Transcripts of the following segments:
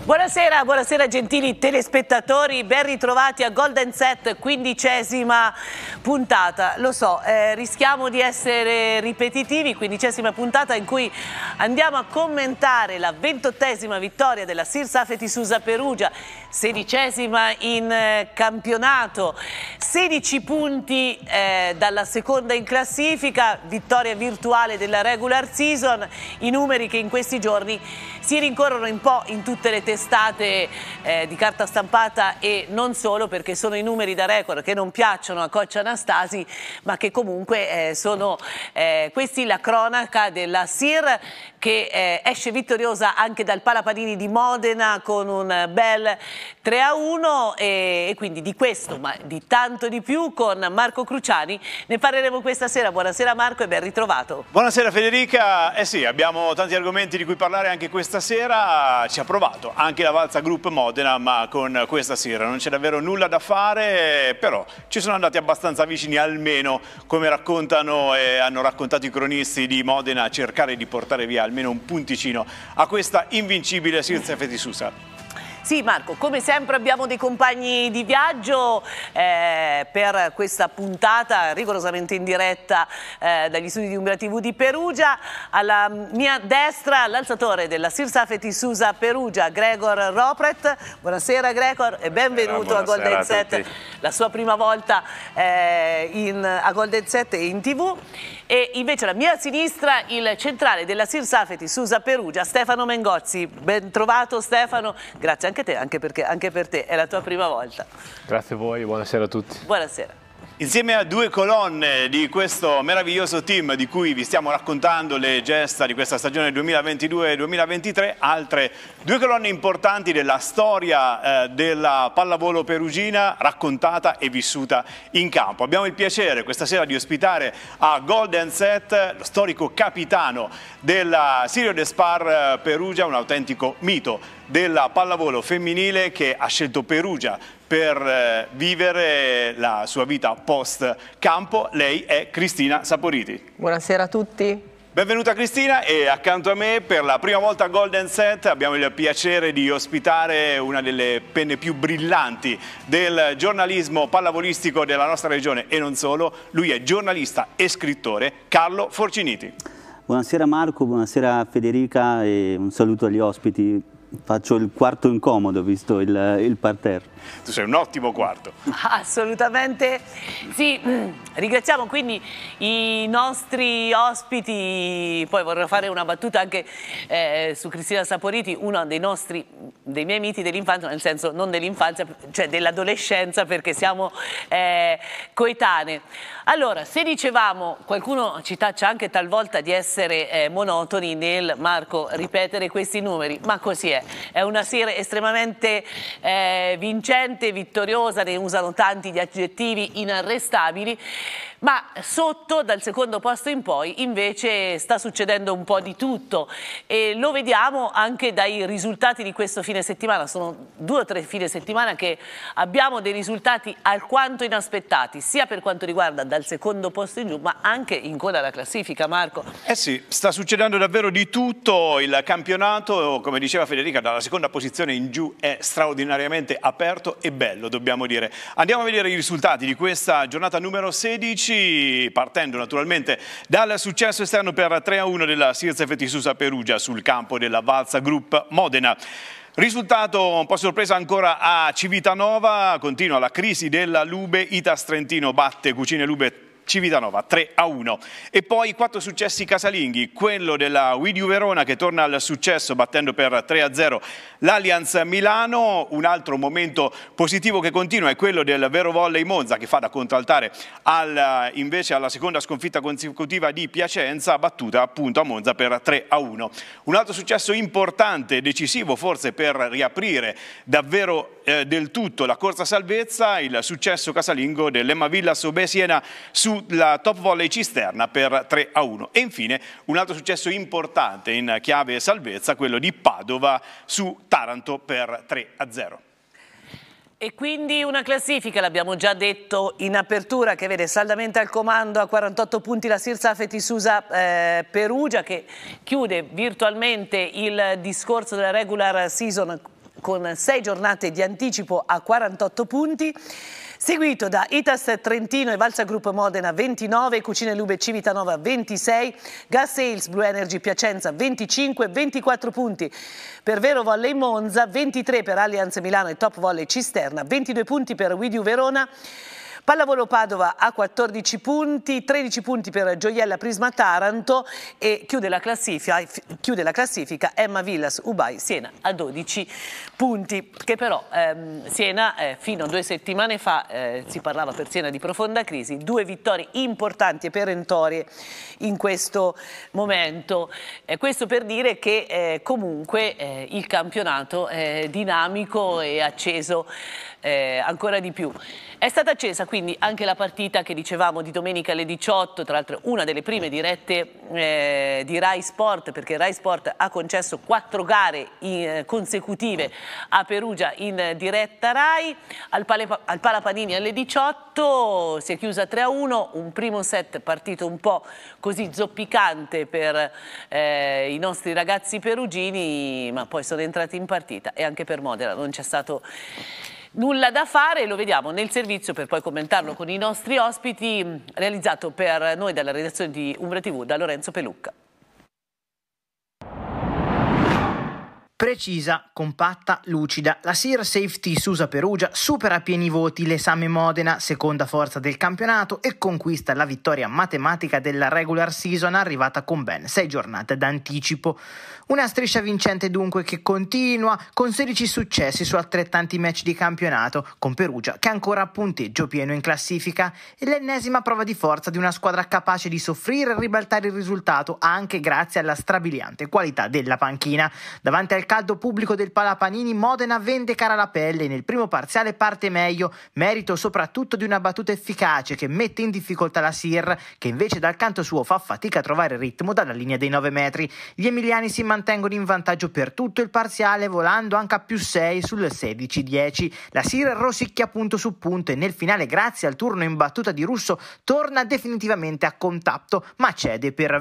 Buonasera, buonasera gentili telespettatori, ben ritrovati a Golden Set, 15ª puntata. Lo so, rischiamo di essere ripetitivi, 15ª puntata in cui andiamo a commentare la 28ª vittoria della Sirsafeti Susa Perugia, 16ª in campionato, 16 punti dalla seconda in classifica, vittoria virtuale della regular season, i numeri che in questi giorni si rincorrono un po' in tutte le testate di carta stampata e non solo, perché sono i numeri da record che non piacciono a coach Anastasi, ma che comunque sono questi la cronaca della Sir che esce vittoriosa anche dal Palapanini di Modena con un bel 3-1 e quindi di questo, ma di tanto di più, con Marco Cruciani ne parleremo questa sera. Buonasera Marco e ben ritrovato. Buonasera Federica, sì, abbiamo tanti argomenti di cui parlare anche questa sera. Ci ha provato anche la Valsa Group Modena, ma con questa sera non c'è davvero nulla da fare, però ci sono andati abbastanza vicini, almeno come raccontano e hanno raccontato i cronisti di Modena, a cercare di portare via almeno un punticino a questa invincibile Sirsafeti Susa. Sì Marco, come sempre abbiamo dei compagni di viaggio per questa puntata rigorosamente in diretta dagli studi di Umbria TV di Perugia. Alla mia destra l'alzatore della Sirsafeti Susa Perugia, Gregor Ropret. Buonasera Gregor e benvenuto a Golden Set, la sua prima volta a Golden Set e in TV. E invece alla mia sinistra il centrale della Sirsafeti Susa Perugia, Stefano Mengozzi. Ben trovato Stefano, grazie anche a te, anche per te è la tua prima volta. Grazie a voi, buonasera a tutti. Buonasera. Insieme a due colonne di questo meraviglioso team di cui vi stiamo raccontando le gesta di questa stagione 2022-2023, altre due colonne importanti della storia della pallavolo perugina raccontata e vissuta in campo. Abbiamo il piacere questa sera di ospitare a Golden Set lo storico capitano della Sirio de Spar Perugia, un autentico mito della pallavolo femminile che ha scelto Perugia per vivere la sua vita post campo. Lei è Cristina Saporiti. Buonasera a tutti. Benvenuta Cristina, e accanto a me per la prima volta a Golden Set abbiamo il piacere di ospitare una delle penne più brillanti del giornalismo pallavolistico della nostra regione e non solo. Lui è giornalista e scrittore, Carlo Forciniti. Buonasera Marco, buonasera Federica e un saluto agli ospiti. Faccio il quarto incomodo visto il parterre. Tu sei un ottimo quarto. Assolutamente sì. Ringraziamo quindi i nostri ospiti. Poi vorrei fare una battuta anche su Cristina Saporiti, uno dei miei miti dell'infanzia, nel senso non dell'infanzia, cioè dell'adolescenza, perché siamo coetanee. Allora, se dicevamo, qualcuno ci taccia anche talvolta di essere monotoni nel, Marco, ripetere questi numeri, ma così è una serie estremamente vincente, vittoriosa, ne usano tanti di aggettivi inarrestabili, ma sotto, dal secondo posto in poi, invece sta succedendo un po' di tutto e lo vediamo anche dai risultati di questo fine settimana. Sono 2 o 3 fine settimana che abbiamo dei risultati alquanto inaspettati, sia per quanto riguarda dal secondo posto in giù, ma anche in coda alla classifica, Marco. Eh sì, sta succedendo davvero di tutto. Il campionato, come diceva Federica, dalla seconda posizione in giù è straordinariamente aperto e bello, dobbiamo dire. Andiamo a vedere i risultati di questa giornata numero 16, partendo naturalmente dal successo esterno per 3-1 della Sirsafeti Susa Perugia sul campo della Valsa Group Modena. Risultato un po' sorpresa ancora a Civitanova, continua la crisi della Lube, Itas Trentino batte Cucine Lube Civitanova 3-1. E poi 4 successi casalinghi, quello della Widiu Verona che torna al successo battendo per 3-0 l'Allianz Milano. Un altro momento positivo che continua è quello del Vero Volley Monza, che fa da contraltare invece alla seconda sconfitta consecutiva di Piacenza, battuta appunto a Monza per 3-1. Un altro successo importante, decisivo forse per riaprire davvero del tutto la corsa salvezza, il successo casalingo dell'Emma Villas Obé Siena sulla Top Volley Cisterna per 3-1. E infine un altro successo importante in chiave salvezza, quello di Padova su Taranto per 3-0. E quindi una classifica, l'abbiamo già detto in apertura, che vede saldamente al comando a 48 punti la Sirsafeti Susa Perugia, che chiude virtualmente il discorso della regular season con 6 giornate di anticipo a 48 punti, seguito da Itas Trentino e Valsa Group Modena 29, Cucine Lube Civitanova 26, Gas Sales Blue Energy Piacenza 25, 24 punti per Vero Volley Monza, 23 per Allianz Milano e Top Volley Cisterna, 22 punti per Widiu Verona, Pallavolo Padova a 14 punti, 13 punti per Gioiella Prisma Taranto e chiude la classifica Emma Villas Ubai Siena a 12 punti, che però Siena fino a 2 settimane fa si parlava per Siena di profonda crisi, 2 vittorie importanti e perentorie in questo momento. Questo per dire che comunque il campionato è dinamico e acceso ancora di più. È stata accesa quindi anche la partita che dicevamo di domenica alle 18, tra l'altro una delle prime dirette di Rai Sport, perché Rai Sport ha concesso 4 gare consecutive a Perugia in diretta Rai. Al Palapanini alle 18 si è chiusa 3-1, un primo set partito un po' così zoppicante per i nostri ragazzi perugini, ma poi sono entrati in partita e anche per Modena non c'è stato nulla da fare, lo vediamo nel servizio per poi commentarlo con i nostri ospiti, realizzato per noi dalla redazione di Umbra TV da Lorenzo Pelucca. Precisa, compatta, lucida, la SIR Safety Susa Perugia supera a pieni voti l'Esame Modena, seconda forza del campionato, e conquista la vittoria matematica della regular season arrivata con ben 6 giornate d'anticipo. Una striscia vincente dunque che continua con 16 successi su altrettanti match di campionato, con Perugia che è ancora a punteggio pieno in classifica, e l'ennesima prova di forza di una squadra capace di soffrire e ribaltare il risultato anche grazie alla strabiliante qualità della panchina. Davanti al caldo pubblico del Palapanini, Modena vende cara la pelle e nel primo parziale parte meglio, merito soprattutto di una battuta efficace che mette in difficoltà la SIR, che invece dal canto suo fa fatica a trovare il ritmo dalla linea dei 9 metri. Gli emiliani si mantengono in vantaggio per tutto il parziale, volando anche a +6 sul 16-10. La SIR rosicchia punto su punto e nel finale, grazie al turno in battuta di Russo, torna definitivamente a contatto, ma cede per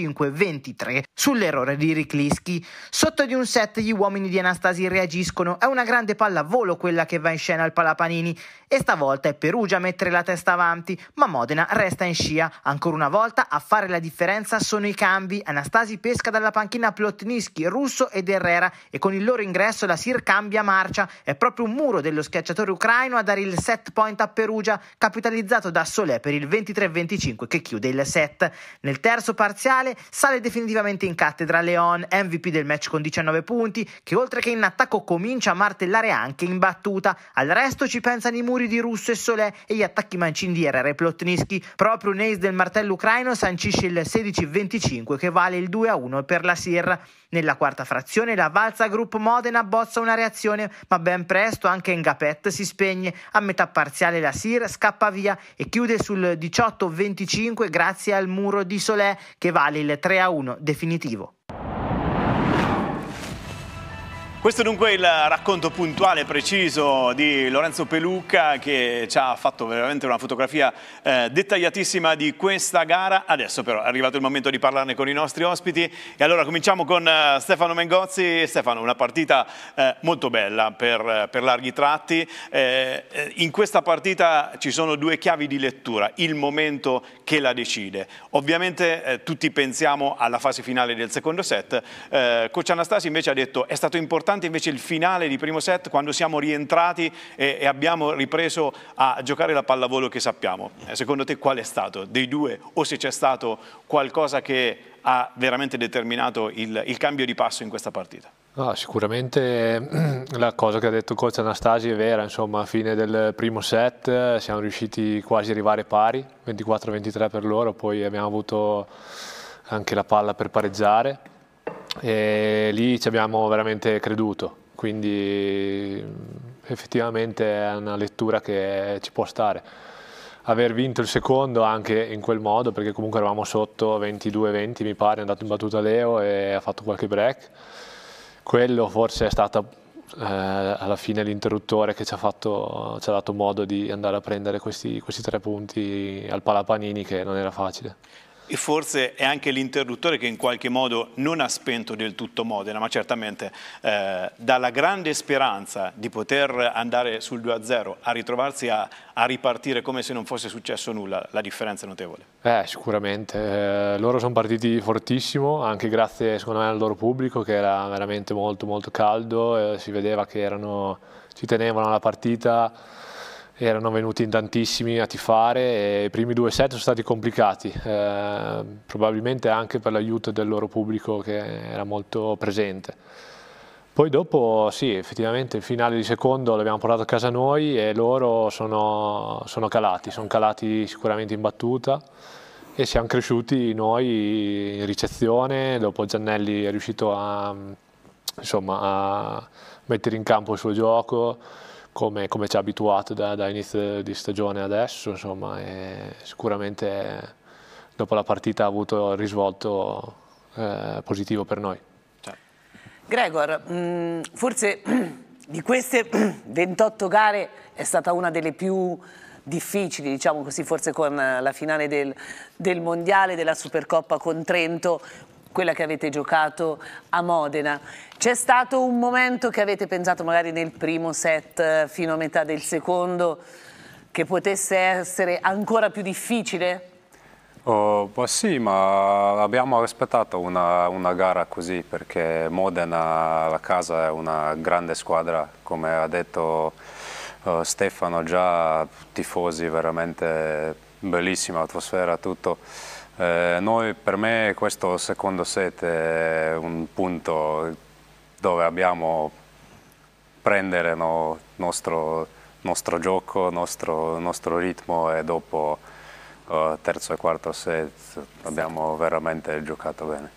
25-23 sull'errore di Riklisky. Sotto di un set gli uomini di Anastasi reagiscono, è una grande pallavolo quella che va in scena al Palapanini e stavolta è Perugia a mettere la testa avanti, ma Modena resta in scia. Ancora una volta a fare la differenza sono i cambi. Anastasi pesca dalla panchina Plotnischi, Russo ed Herrera e con il loro ingresso la SIR cambia marcia. È proprio un muro dello schiacciatore ucraino a dare il set point a Perugia, capitalizzato da Solé per il 23-25 che chiude il set. Nel terzo parziale sale definitivamente in cattedra Leon, MVP del match con 19 punti, che oltre che in attacco comincia a martellare anche in battuta. Al resto ci pensano i muri di Russo e Solé e gli attacchi mancini di Herrera e Plotnischi. Proprio un ace del martello ucraino sancisce il 16-25 che vale il 2-1 per la SIR. Nella quarta frazione la Valsa Group Modena bozza una reazione, ma ben presto anche Ngapet si spegne. A metà parziale la SIR scappa via e chiude sul 18-25 grazie al muro di Solé che vale il 3-1 definitivo. Questo dunque è il racconto puntuale e preciso di Lorenzo Pelucca, che ci ha fatto veramente una fotografia dettagliatissima di questa gara. Adesso però è arrivato il momento di parlarne con i nostri ospiti e allora cominciamo con Stefano Mengozzi. Stefano, una partita molto bella per larghi tratti. In questa partita ci sono 2 chiavi di lettura, il momento che la decide. Ovviamente tutti pensiamo alla fase finale del secondo set. Coach Anastasi invece ha detto è stato importante invece il finale di primo set, quando siamo rientrati e abbiamo ripreso a giocare la pallavolo che sappiamo. Secondo te qual è stato dei 2, o se c'è stato qualcosa che ha veramente determinato il cambio di passo in questa partita? No, sicuramente la cosa che ha detto il coach Anastasi è vera, insomma, a fine del primo set siamo riusciti quasi a arrivare pari, 24-23 per loro, poi abbiamo avuto anche la palla per pareggiare e lì ci abbiamo veramente creduto, quindi effettivamente è una lettura che ci può stare. Aver vinto il secondo anche in quel modo, perché comunque eravamo sotto 22-20 mi pare, è andato in battuta Leo e ha fatto qualche break, quello forse è stato alla fine l'interruttore che ci ha dato modo di andare a prendere questi 3 punti al Palapanini, che non era facile. e forse è anche l'interruttore che in qualche modo non ha spento del tutto Modena, ma certamente dalla grande speranza di poter andare sul 2-0 a ritrovarsi a ripartire come se non fosse successo nulla, la differenza è notevole. Sicuramente, loro sono partiti fortissimo, anche grazie secondo me al loro pubblico che era veramente molto molto caldo, si vedeva che ci tenevano alla partita. Erano venuti in tantissimi a tifare e i primi 2 set sono stati complicati, probabilmente anche per l'aiuto del loro pubblico che era molto presente. Poi dopo sì, effettivamente il finale di secondo l'abbiamo portato a casa noi e loro sono calati sicuramente in battuta e siamo cresciuti noi in ricezione, dopo Giannelli è riuscito a mettere in campo il suo gioco, come ci ha abituato da inizio di stagione adesso, insomma, e sicuramente dopo la partita ha avuto il risvolto positivo per noi. Gregor, forse di queste 28 gare è stata una delle più difficili, diciamo così, forse con la finale del Mondiale, della Supercoppa con Trento, quella che avete giocato a Modena. C'è stato un momento che avete pensato magari nel primo set fino a metà del secondo che potesse essere ancora più difficile? Sì, ma abbiamo aspettato una gara così perché Modena, la casa, è una grande squadra, come ha detto Stefano, già tifosi, veramente bellissima atmosfera, tutto. Per me questo secondo set è un punto dove abbiamo prendere il nostro gioco, nostro ritmo e dopo terzo e quarto set abbiamo veramente giocato bene.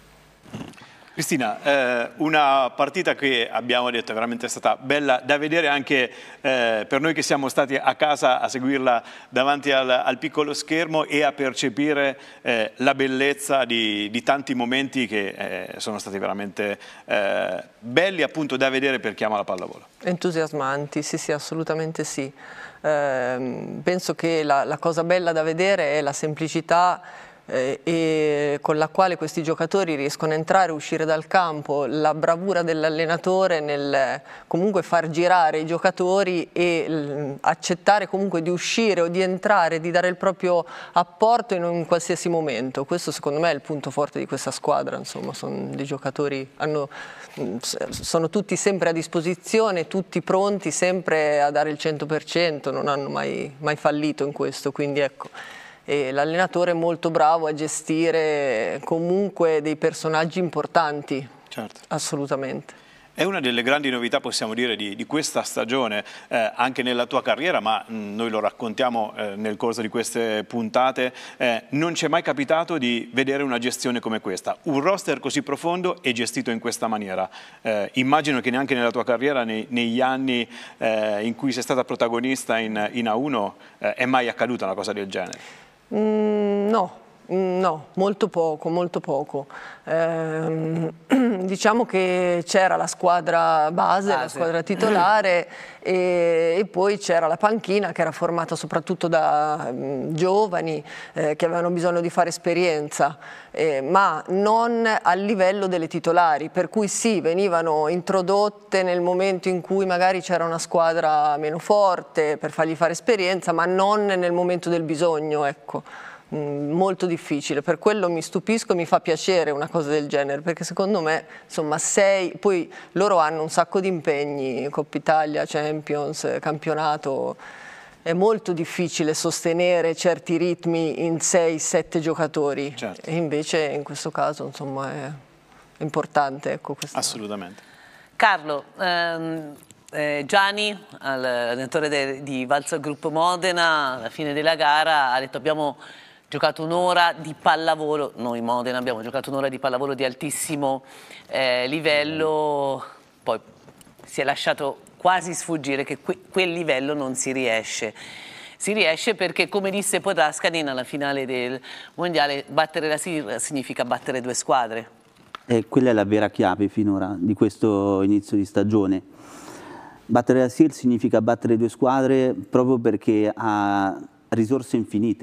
Cristina, una partita che abbiamo detto è veramente stata bella da vedere anche per noi che siamo stati a casa a seguirla davanti al piccolo schermo e a percepire la bellezza di tanti momenti che sono stati veramente belli appunto da vedere per chi ama la pallavolo. Entusiasmanti, sì, assolutamente sì. Penso che la cosa bella da vedere è la semplicità e con la quale questi giocatori riescono a entrare e uscire dal campo, la bravura dell'allenatore nel comunque far girare i giocatori e accettare comunque di uscire o di entrare, di dare il proprio apporto in un qualsiasi momento. Questo secondo me è il punto forte di questa squadra, insomma, sono dei giocatori, sono tutti sempre a disposizione, tutti pronti sempre a dare il 100%, non hanno mai fallito in questo, quindi ecco. E l'allenatore è molto bravo a gestire comunque dei personaggi importanti, certo. Assolutamente. È una delle grandi novità, possiamo dire, di questa stagione, anche nella tua carriera, ma noi lo raccontiamo nel corso di queste puntate, non ci è mai capitato di vedere una gestione come questa, un roster così profondo e gestito in questa maniera. Immagino che neanche nella tua carriera, negli anni in cui sei stata protagonista in A1, è mai accaduta una cosa del genere. No, molto poco. Diciamo che c'era la squadra base, la squadra titolare e poi c'era la panchina che era formata soprattutto da giovani che avevano bisogno di fare esperienza, ma non a livello delle titolari, per cui sì, venivano introdotte nel momento in cui magari c'era una squadra meno forte per fargli fare esperienza, ma non nel momento del bisogno, ecco. Molto difficile, per quello mi stupisco e mi fa piacere una cosa del genere, perché secondo me insomma poi loro hanno un sacco di impegni, Coppa Italia, Champions, campionato, è molto difficile sostenere certi ritmi in 6-7 giocatori, certo. E invece in questo caso insomma è importante, ecco, questo. Assolutamente. Carlo, Gianni, allenatore di Valzer Gruppo Modena, alla fine della gara ha detto abbiamo giocato un'ora di pallavolo, noi Modena abbiamo giocato un'ora di pallavolo di altissimo livello, poi si è lasciato quasi sfuggire che quel livello non si riesce. Si riesce perché, come disse Podraskanin alla finale del Mondiale, battere la SIR significa battere 2 squadre. E quella è la vera chiave finora di questo inizio di stagione. Battere la SIR significa battere 2 squadre proprio perché ha risorse infinite.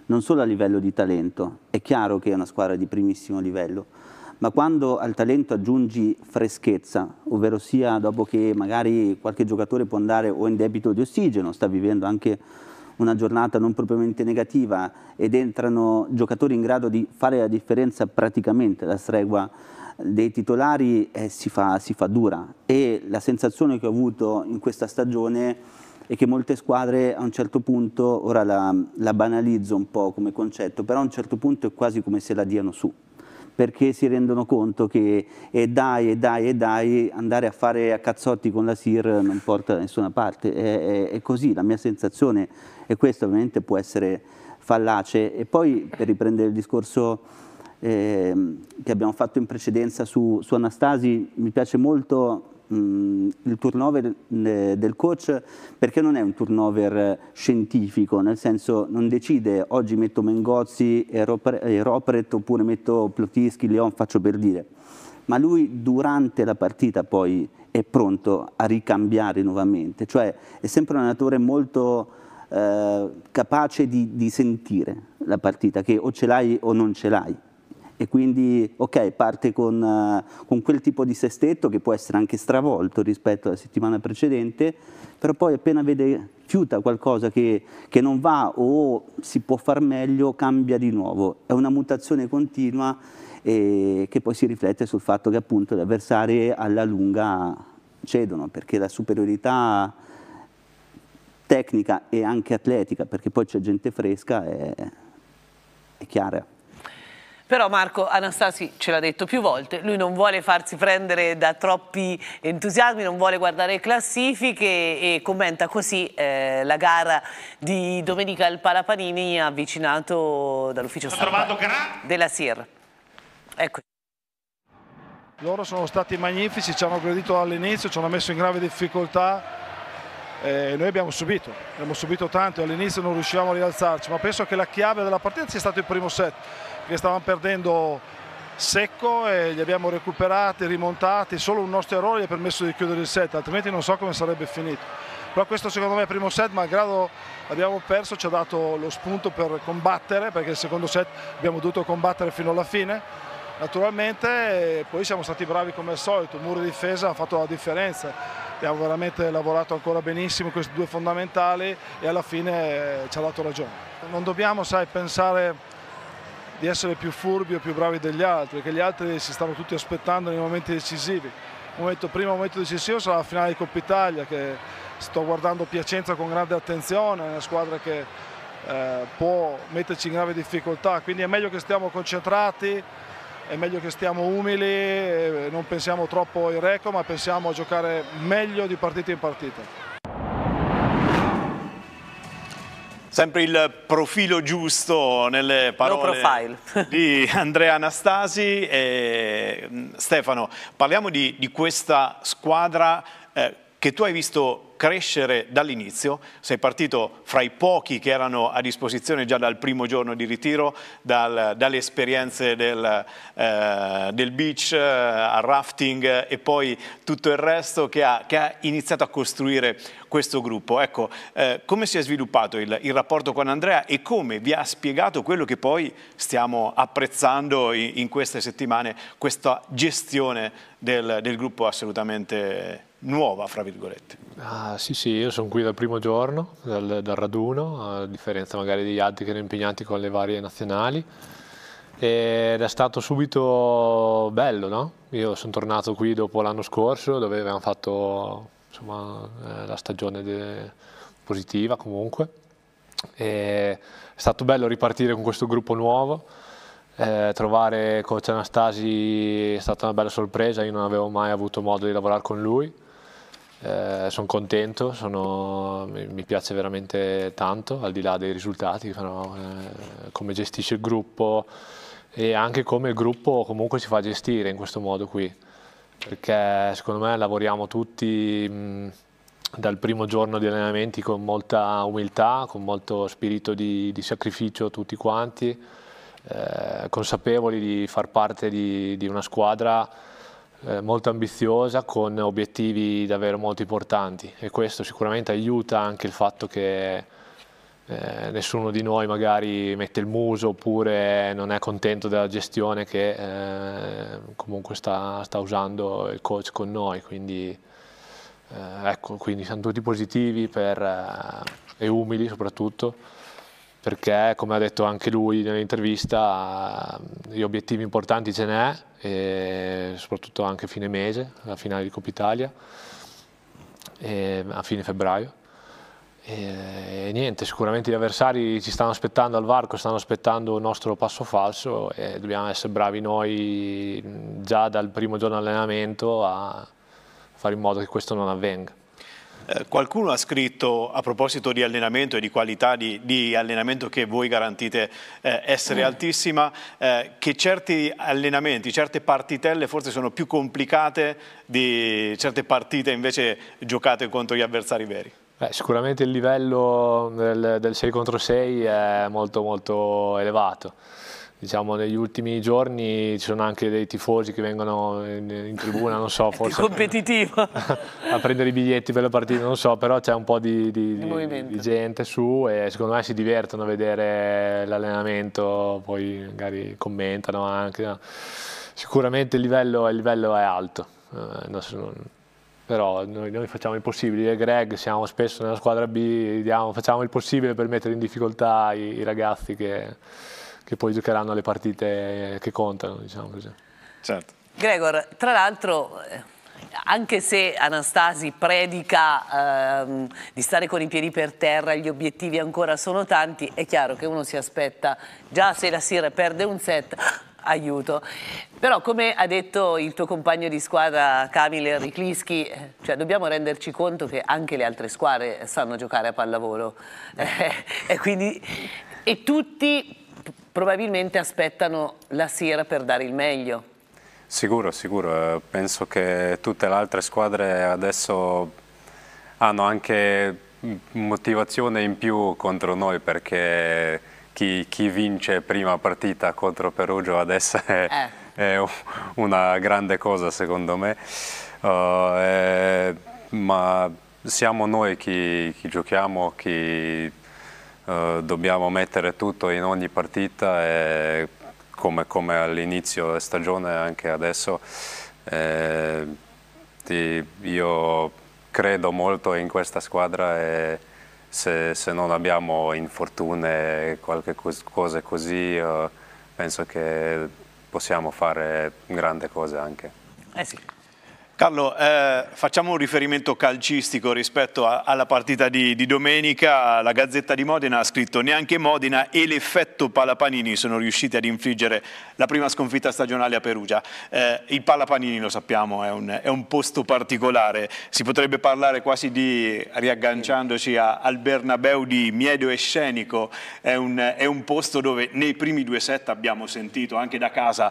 non solo a livello di talento, è chiaro che è una squadra di primissimo livello, ma quando al talento aggiungi freschezza, ovvero sia dopo che magari qualche giocatore può andare o in debito di ossigeno, sta vivendo anche una giornata non propriamente negativa, ed entrano giocatori in grado di fare la differenza praticamente alla stregua dei titolari, si fa dura. E la sensazione che ho avuto in questa stagione è che molte squadre a un certo punto, ora la banalizzo un po' come concetto, però a un certo punto è quasi come se la diano su, perché si rendono conto che dai, andare a fare a cazzotti con la SIR non porta da nessuna parte. È così, la mia sensazione è questa, ovviamente può essere fallace. E poi, per riprendere il discorso che abbiamo fatto in precedenza su Anastasi, mi piace molto il turnover del coach, perché non è un turnover scientifico, nel senso non decide oggi metto Mengozzi e Ropret oppure metto Plotischi, Leon, faccio per dire, ma lui durante la partita poi è pronto a ricambiare nuovamente, cioè è sempre un allenatore molto capace di sentire la partita, che o ce l'hai o non ce l'hai. E quindi, ok, parte con quel tipo di sestetto che può essere anche stravolto rispetto alla settimana precedente, però poi appena fiuta qualcosa che non va o si può far meglio, cambia di nuovo. È una mutazione continua che poi si riflette sul fatto che appunto gli avversari alla lunga cedono, perché la superiorità tecnica e anche atletica, perché poi c'è gente fresca, è chiara. Però Marco Anastasi ce l'ha detto più volte, lui non vuole farsi prendere da troppi entusiasmi, non vuole guardare classifiche e commenta così la gara di domenica al Palapanini avvicinato dall'ufficio stampa della SIR. Ecco. Loro sono stati magnifici, ci hanno aggredito all'inizio, ci hanno messo in grave difficoltà. Noi abbiamo subito tanto e all'inizio non riuscivamo a rialzarci, ma penso che la chiave della partita sia stato il primo set, che stavamo perdendo secco e li abbiamo recuperati, rimontati, solo un nostro errore gli ha permesso di chiudere il set, altrimenti non so come sarebbe finito. Però questo secondo me primo set, malgrado abbiamo perso, ci ha dato lo spunto per combattere, perché il secondo set abbiamo dovuto combattere fino alla fine, naturalmente, e poi siamo stati bravi come al solito, il muro di difesa ha fatto la differenza. Abbiamo veramente lavorato ancora benissimo questi due fondamentali e alla fine ci ha dato ragione. Non dobbiamo, sai, pensare di essere più furbi o più bravi degli altri, perché gli altri si stanno tutti aspettando nei momenti decisivi. Il primo momento decisivo sarà la finale di Coppa Italia, che sto guardando Piacenza con grande attenzione, è una squadra che può metterci in grave difficoltà, quindi è meglio che stiamo concentrati, è meglio che stiamo umili, non pensiamo troppo ai record, ma pensiamo a giocare meglio di partita in partita. Sempre il profilo giusto nelle parole di Andrea Anastasi. Stefano, parliamo di questa squadra che tu hai visto crescere dall'inizio. Sei partito fra i pochi che erano a disposizione già dal primo giorno di ritiro, dalle esperienze del beach al rafting e poi tutto il resto che ha iniziato a costruire questo gruppo. Ecco, come si è sviluppato il rapporto con Andrea e come vi ha spiegato quello che poi stiamo apprezzando in queste settimane, questa gestione del gruppo assolutamente nuova, fra virgolette? Sì, io sono qui dal primo giorno, dal raduno, a differenza magari degli altri che erano impegnati con le varie nazionali, ed è stato subito bello, no? Io sono tornato qui dopo l'anno scorso, dove avevamo fatto insomma, la stagione positiva comunque, e è stato bello ripartire con questo gruppo nuovo. Trovare coach Anastasi è stata una bella sorpresa, io non avevo mai avuto modo di lavorare con lui. Sono contento, mi piace veramente tanto, al di là dei risultati, però, come gestisce il gruppo e anche come il gruppo comunque si fa gestire in questo modo qui, perché secondo me lavoriamo tutti dal primo giorno di allenamenti con molta umiltà, con molto spirito di sacrificio tutti quanti, consapevoli di far parte di una squadra molto ambiziosa, con obiettivi davvero molto importanti, e questo sicuramente aiuta anche il fatto che nessuno di noi magari mette il muso oppure non è contento della gestione che comunque sta usando il coach con noi, quindi ecco, quindi siamo tutti positivi e umili soprattutto, perché come ha detto anche lui nell'intervista, gli obiettivi importanti ce n'è, e soprattutto anche fine mese, la finale di Coppa Italia, a fine febbraio. E niente, sicuramente gli avversari ci stanno aspettando al varco, stanno aspettando il nostro passo falso e dobbiamo essere bravi noi già dal primo giorno di allenamento a fare in modo che questo non avvenga. Qualcuno ha scritto, a proposito di allenamento e di qualità di allenamento che voi garantite essere altissima, che certi allenamenti, certe partitelle forse sono più complicate di certe partite invece giocate contro gli avversari veri. Sicuramente il livello del 6 contro 6 è molto molto elevato. Diciamo, negli ultimi giorni ci sono anche dei tifosi che vengono in tribuna, non so, forse competitivo a prendere i biglietti per le partite, non so, però c'è un po' di gente su e secondo me si divertono a vedere l'allenamento, poi magari commentano anche. No? Sicuramente il livello è alto, però noi facciamo il possibile. Io e Greg siamo spesso nella squadra B, facciamo il possibile per mettere in difficoltà i ragazzi che poi giocheranno le partite che contano, diciamo così. Certo. Gregor, tra l'altro, anche se Anastasi predica di stare con i piedi per terra, gli obiettivi ancora sono tanti, è chiaro che uno si aspetta, già se la Sir perde un set, aiuto. Però come ha detto il tuo compagno di squadra Kamil Riklisky, cioè dobbiamo renderci conto che anche le altre squadre sanno giocare a pallavolo e tutti probabilmente aspettano la Sir per dare il meglio. Sicuro, sicuro. Penso che tutte le altre squadre adesso hanno anche motivazione in più contro noi, perché chi vince prima partita contro Perugia adesso è una grande cosa secondo me. Ma siamo noi chi giochiamo, chi dobbiamo mettere tutto in ogni partita, e come all'inizio della stagione anche adesso. Io credo molto in questa squadra e se non abbiamo infortuni e qualche cosa così, penso che possiamo fare grandi cose anche. Sì. Carlo, facciamo un riferimento calcistico rispetto alla partita di domenica. La Gazzetta di Modena ha scritto: neanche Modena e l'effetto Palapanini sono riusciti ad infliggere la prima sconfitta stagionale a Perugia. Il Palapanini, lo sappiamo, è un posto particolare. Si potrebbe parlare quasi di, riagganciandoci al Bernabeu, di miedo scenico. È un posto dove nei primi 2 set abbiamo sentito anche da casa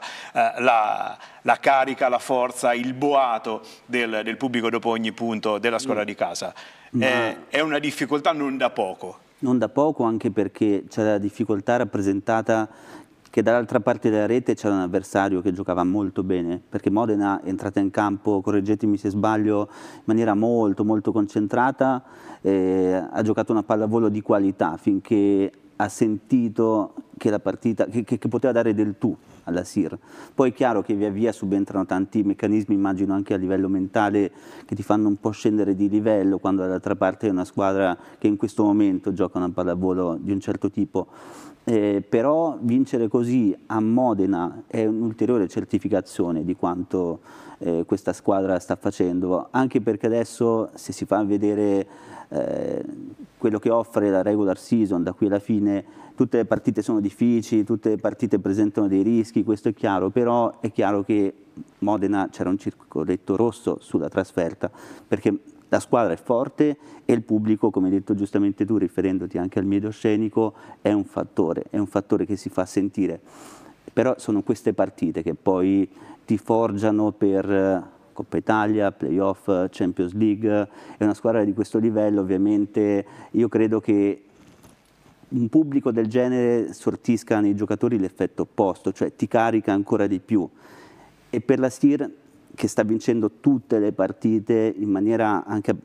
la carica, la forza, il boato del pubblico dopo ogni punto della squadra di casa. È una difficoltà non da poco. Non da poco, anche perché c'è la difficoltà rappresentata che dall'altra parte della rete c'era un avversario che giocava molto bene, perché Modena è entrata in campo, correggetemi se sbaglio, in maniera molto molto concentrata, ha giocato una pallavolo di qualità finché ha sentito che la partita che poteva dare del tu alla Sir. Poi è chiaro che via via subentrano tanti meccanismi, immagino anche a livello mentale, che ti fanno un po' scendere di livello quando dall'altra parte è una squadra che in questo momento gioca una pallavolo di un certo tipo. Però vincere così a Modena è un'ulteriore certificazione di quanto questa squadra sta facendo, anche perché adesso, se si fa vedere quello che offre la regular season da qui alla fine, tutte le partite sono difficili, tutte le partite presentano dei rischi, questo è chiaro, però è chiaro che Modena c'era un circoletto rosso sulla trasferta, perché la squadra è forte e il pubblico, come hai detto giustamente tu, riferendoti anche al miedo scenico, è un fattore che si fa sentire. Però sono queste partite che poi ti forgiano per Coppa Italia, Playoff, Champions League. È una squadra di questo livello, ovviamente io credo che un pubblico del genere sortisca nei giocatori l'effetto opposto, cioè ti carica ancora di più. E per la Sir, che sta vincendo tutte le partite in maniera anche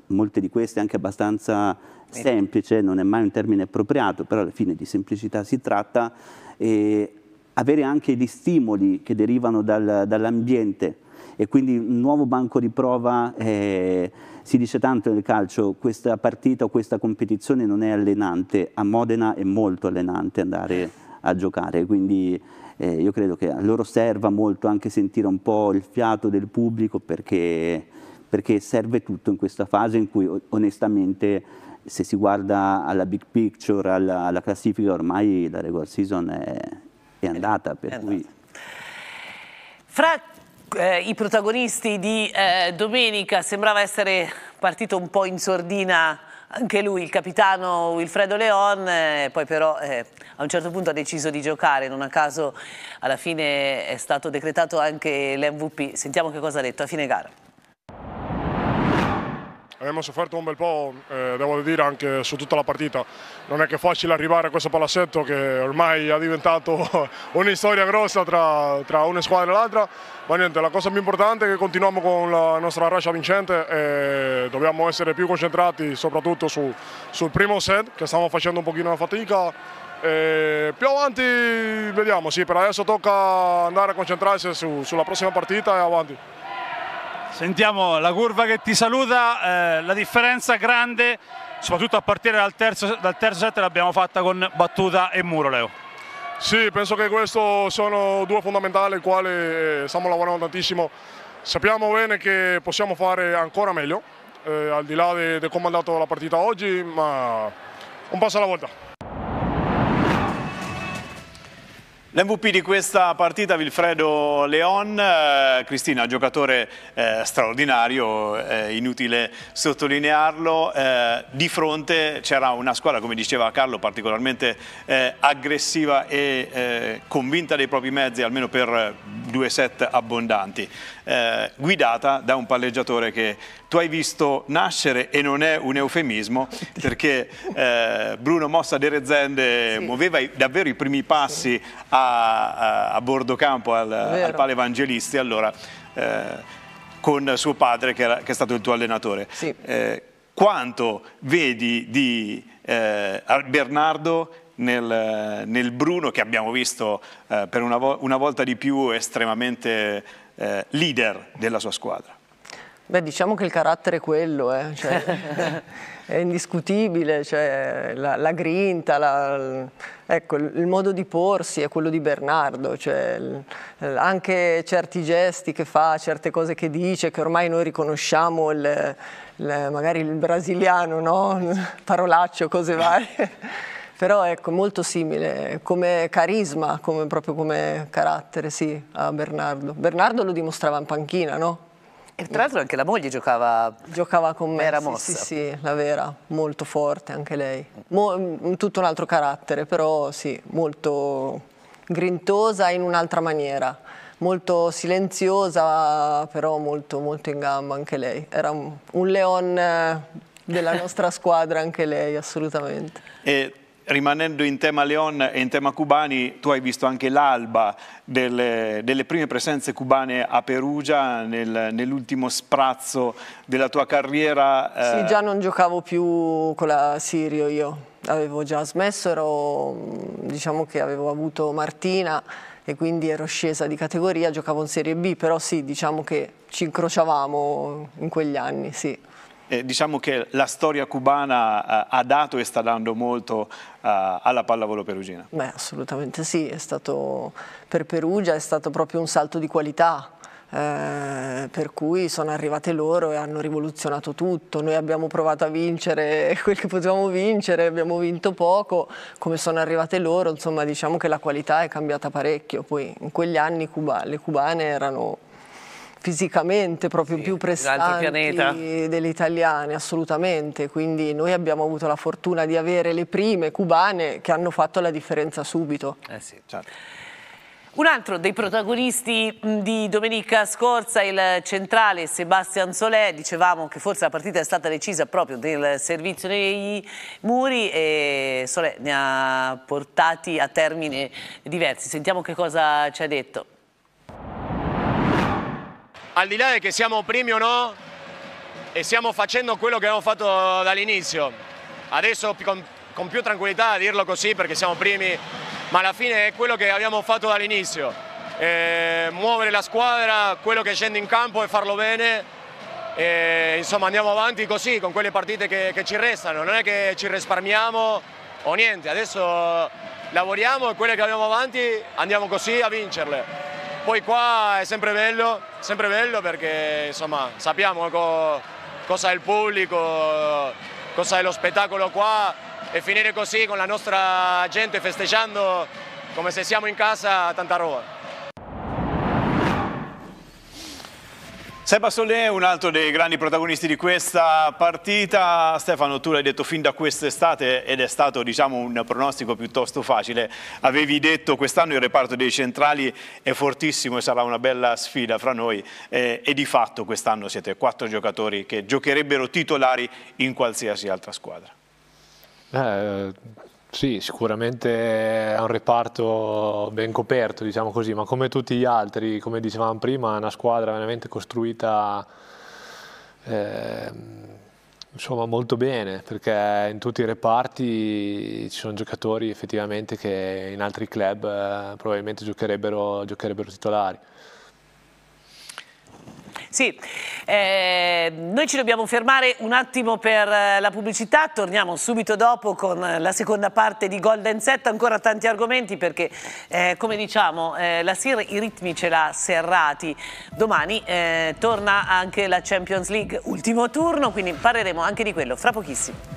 molte di queste anche abbastanza semplice, non è mai un termine appropriato, però alla fine di semplicità si tratta, e avere anche gli stimoli che derivano dall'ambiente, e quindi un nuovo banco di prova. Si dice tanto nel calcio, questa partita o questa competizione non è allenante, a Modena è molto allenante andare a giocare, quindi io credo che a loro serva molto anche sentire un po' il fiato del pubblico, perché serve tutto in questa fase in cui onestamente, se si guarda alla big picture, alla classifica, ormai la regular season è andata. Cui... Fra i protagonisti di domenica sembrava essere partito un po' in sordina anche lui, il capitano Wilfredo Leon, poi però a un certo punto ha deciso di giocare, non a caso alla fine è stato decretato anche l'MVP. Sentiamo che cosa ha detto a fine gara. Abbiamo sofferto un bel po', devo dire, anche su tutta la partita. Non è che è facile arrivare a questo palazzetto che ormai è diventato una storia grossa tra una squadra e l'altra, ma niente, la cosa più importante è che continuiamo con la nostra rascia vincente e dobbiamo essere più concentrati soprattutto sul primo set, che stiamo facendo un pochino una fatica. Più avanti vediamo, sì, per adesso tocca andare a concentrarsi sulla prossima partita e avanti. Sentiamo la curva che ti saluta, la differenza grande, soprattutto a partire dal terzo set, l'abbiamo fatta con battuta e muro, Leo. Sì, penso che questo sono due fondamentali ai quali stiamo lavorando tantissimo. Sappiamo bene che possiamo fare ancora meglio, al di là di come è andata la partita oggi, ma un passo alla volta. L'MVP di questa partita, Wilfredo Leon. Cristina, giocatore straordinario, inutile sottolinearlo. Di fronte c'era una squadra, come diceva Carlo, particolarmente aggressiva e convinta dei propri mezzi, almeno per 2 set abbondanti, guidata da un palleggiatore che tu hai visto nascere, e non è un eufemismo, perché Bruno Mossa de Rezende muoveva davvero i primi passi a bordo campo al Pale Evangelisti, allora con suo padre che è stato il tuo allenatore. Sì. Quanto vedi di Bernardo nel Bruno, che abbiamo visto per una volta di più estremamente leader della sua squadra? Beh, diciamo che il carattere è quello, cioè, è indiscutibile, cioè, la grinta, ecco, il modo di porsi è quello di Bernardo, cioè, anche certi gesti che fa, certe cose che dice, che ormai noi riconosciamo, magari il brasiliano, no? Parolacce, cose varie, però ecco, molto simile come carisma, proprio come carattere, sì, a Bernardo. Bernardo lo dimostrava in panchina, no? E tra l'altro anche la moglie giocava con me, Vera Mossa. sì, la Vera, molto forte anche lei. Tutto un altro carattere, però sì, molto grintosa in un'altra maniera, molto silenziosa, però molto, molto in gamba anche lei. Era un leon della nostra squadra anche lei, assolutamente. E rimanendo in tema Leon e in tema cubani, tu hai visto anche l'alba delle prime presenze cubane a Perugia nell'ultimo sprazzo della tua carriera. Sì, già non giocavo più con la Sirio io, avevo già smesso, diciamo che avevo avuto Martina e quindi ero scesa di categoria, giocavo in Serie B, però sì, diciamo che ci incrociavamo in quegli anni, sì. Diciamo che la storia cubana ha dato e sta dando molto alla pallavolo perugina. Beh, assolutamente sì, è stato, per Perugia è stato proprio un salto di qualità, per cui sono arrivate loro e hanno rivoluzionato tutto. Noi abbiamo provato a vincere quel che potevamo vincere, abbiamo vinto poco, come sono arrivate loro, insomma diciamo che la qualità è cambiata parecchio. Poi in quegli anni le cubane erano fisicamente proprio più prestanti delle italiane, assolutamente, quindi noi abbiamo avuto la fortuna di avere le prime cubane che hanno fatto la differenza subito. Sì, certo. Un altro dei protagonisti di domenica scorsa, il centrale Sebastian Solé. Dicevamo che forse la partita è stata decisa proprio nel servizio dei muri e Solé ne ha portati a termine diversi. Sentiamo che cosa ci ha detto. Al di là di che siamo primi o no, e stiamo facendo quello che abbiamo fatto dall'inizio. Adesso con più tranquillità a dirlo così perché siamo primi, ma alla fine è quello che abbiamo fatto dall'inizio. Muovere la squadra, quello che scende in campo e farlo bene. Insomma andiamo avanti così con quelle partite che ci restano, non è che ci risparmiamo o niente, adesso lavoriamo e quelle che abbiamo avanti andiamo così a vincerle. Poi qua è sempre bello perché insomma sappiamo cosa è il pubblico, cosa è lo spettacolo qua, e finire così con la nostra gente festeggiando come se siamo in casa, tanta roba. Seba Solé, un altro dei grandi protagonisti di questa partita. Stefano, tu l'hai detto fin da quest'estate ed è stato, diciamo, un pronostico piuttosto facile. Avevi detto quest'anno il reparto dei centrali è fortissimo e sarà una bella sfida fra noi e di fatto quest'anno siete 4 giocatori che giocherebbero titolari in qualsiasi altra squadra. Sì, sicuramente è un reparto ben coperto, diciamo così, ma come tutti gli altri, come dicevamo prima, è una squadra veramente costruita insomma, molto bene, perché in tutti i reparti ci sono giocatori effettivamente che in altri club probabilmente giocherebbero titolari. Sì, noi ci dobbiamo fermare un attimo per la pubblicità, torniamo subito dopo con la seconda parte di Golden Set, ancora tanti argomenti perché come diciamo la SIR i ritmi ce l'ha serrati, domani torna anche la Champions League, ultimo turno, quindi parleremo anche di quello fra pochissimo.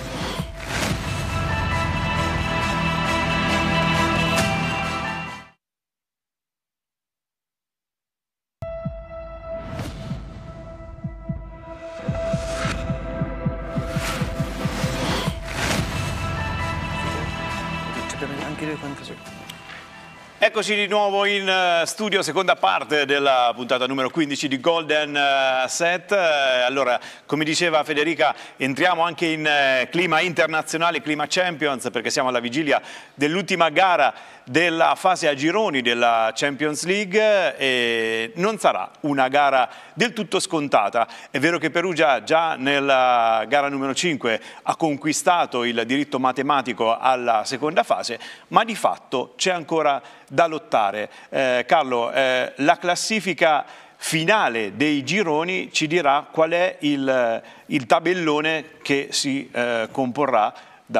Eccoci di nuovo in studio, seconda parte della puntata numero 15 di Golden Set. Allora, come diceva Federica, entriamo anche in clima internazionale, clima Champions, perché siamo alla vigilia dell'ultima gara della fase a gironi della Champions League e non sarà una gara del tutto scontata. È vero che Perugia già nella gara numero 5 ha conquistato il diritto matematico alla seconda fase, ma di fatto c'è ancora da lottare. Carlo, la classifica finale dei gironi ci dirà qual è il tabellone che si comporrà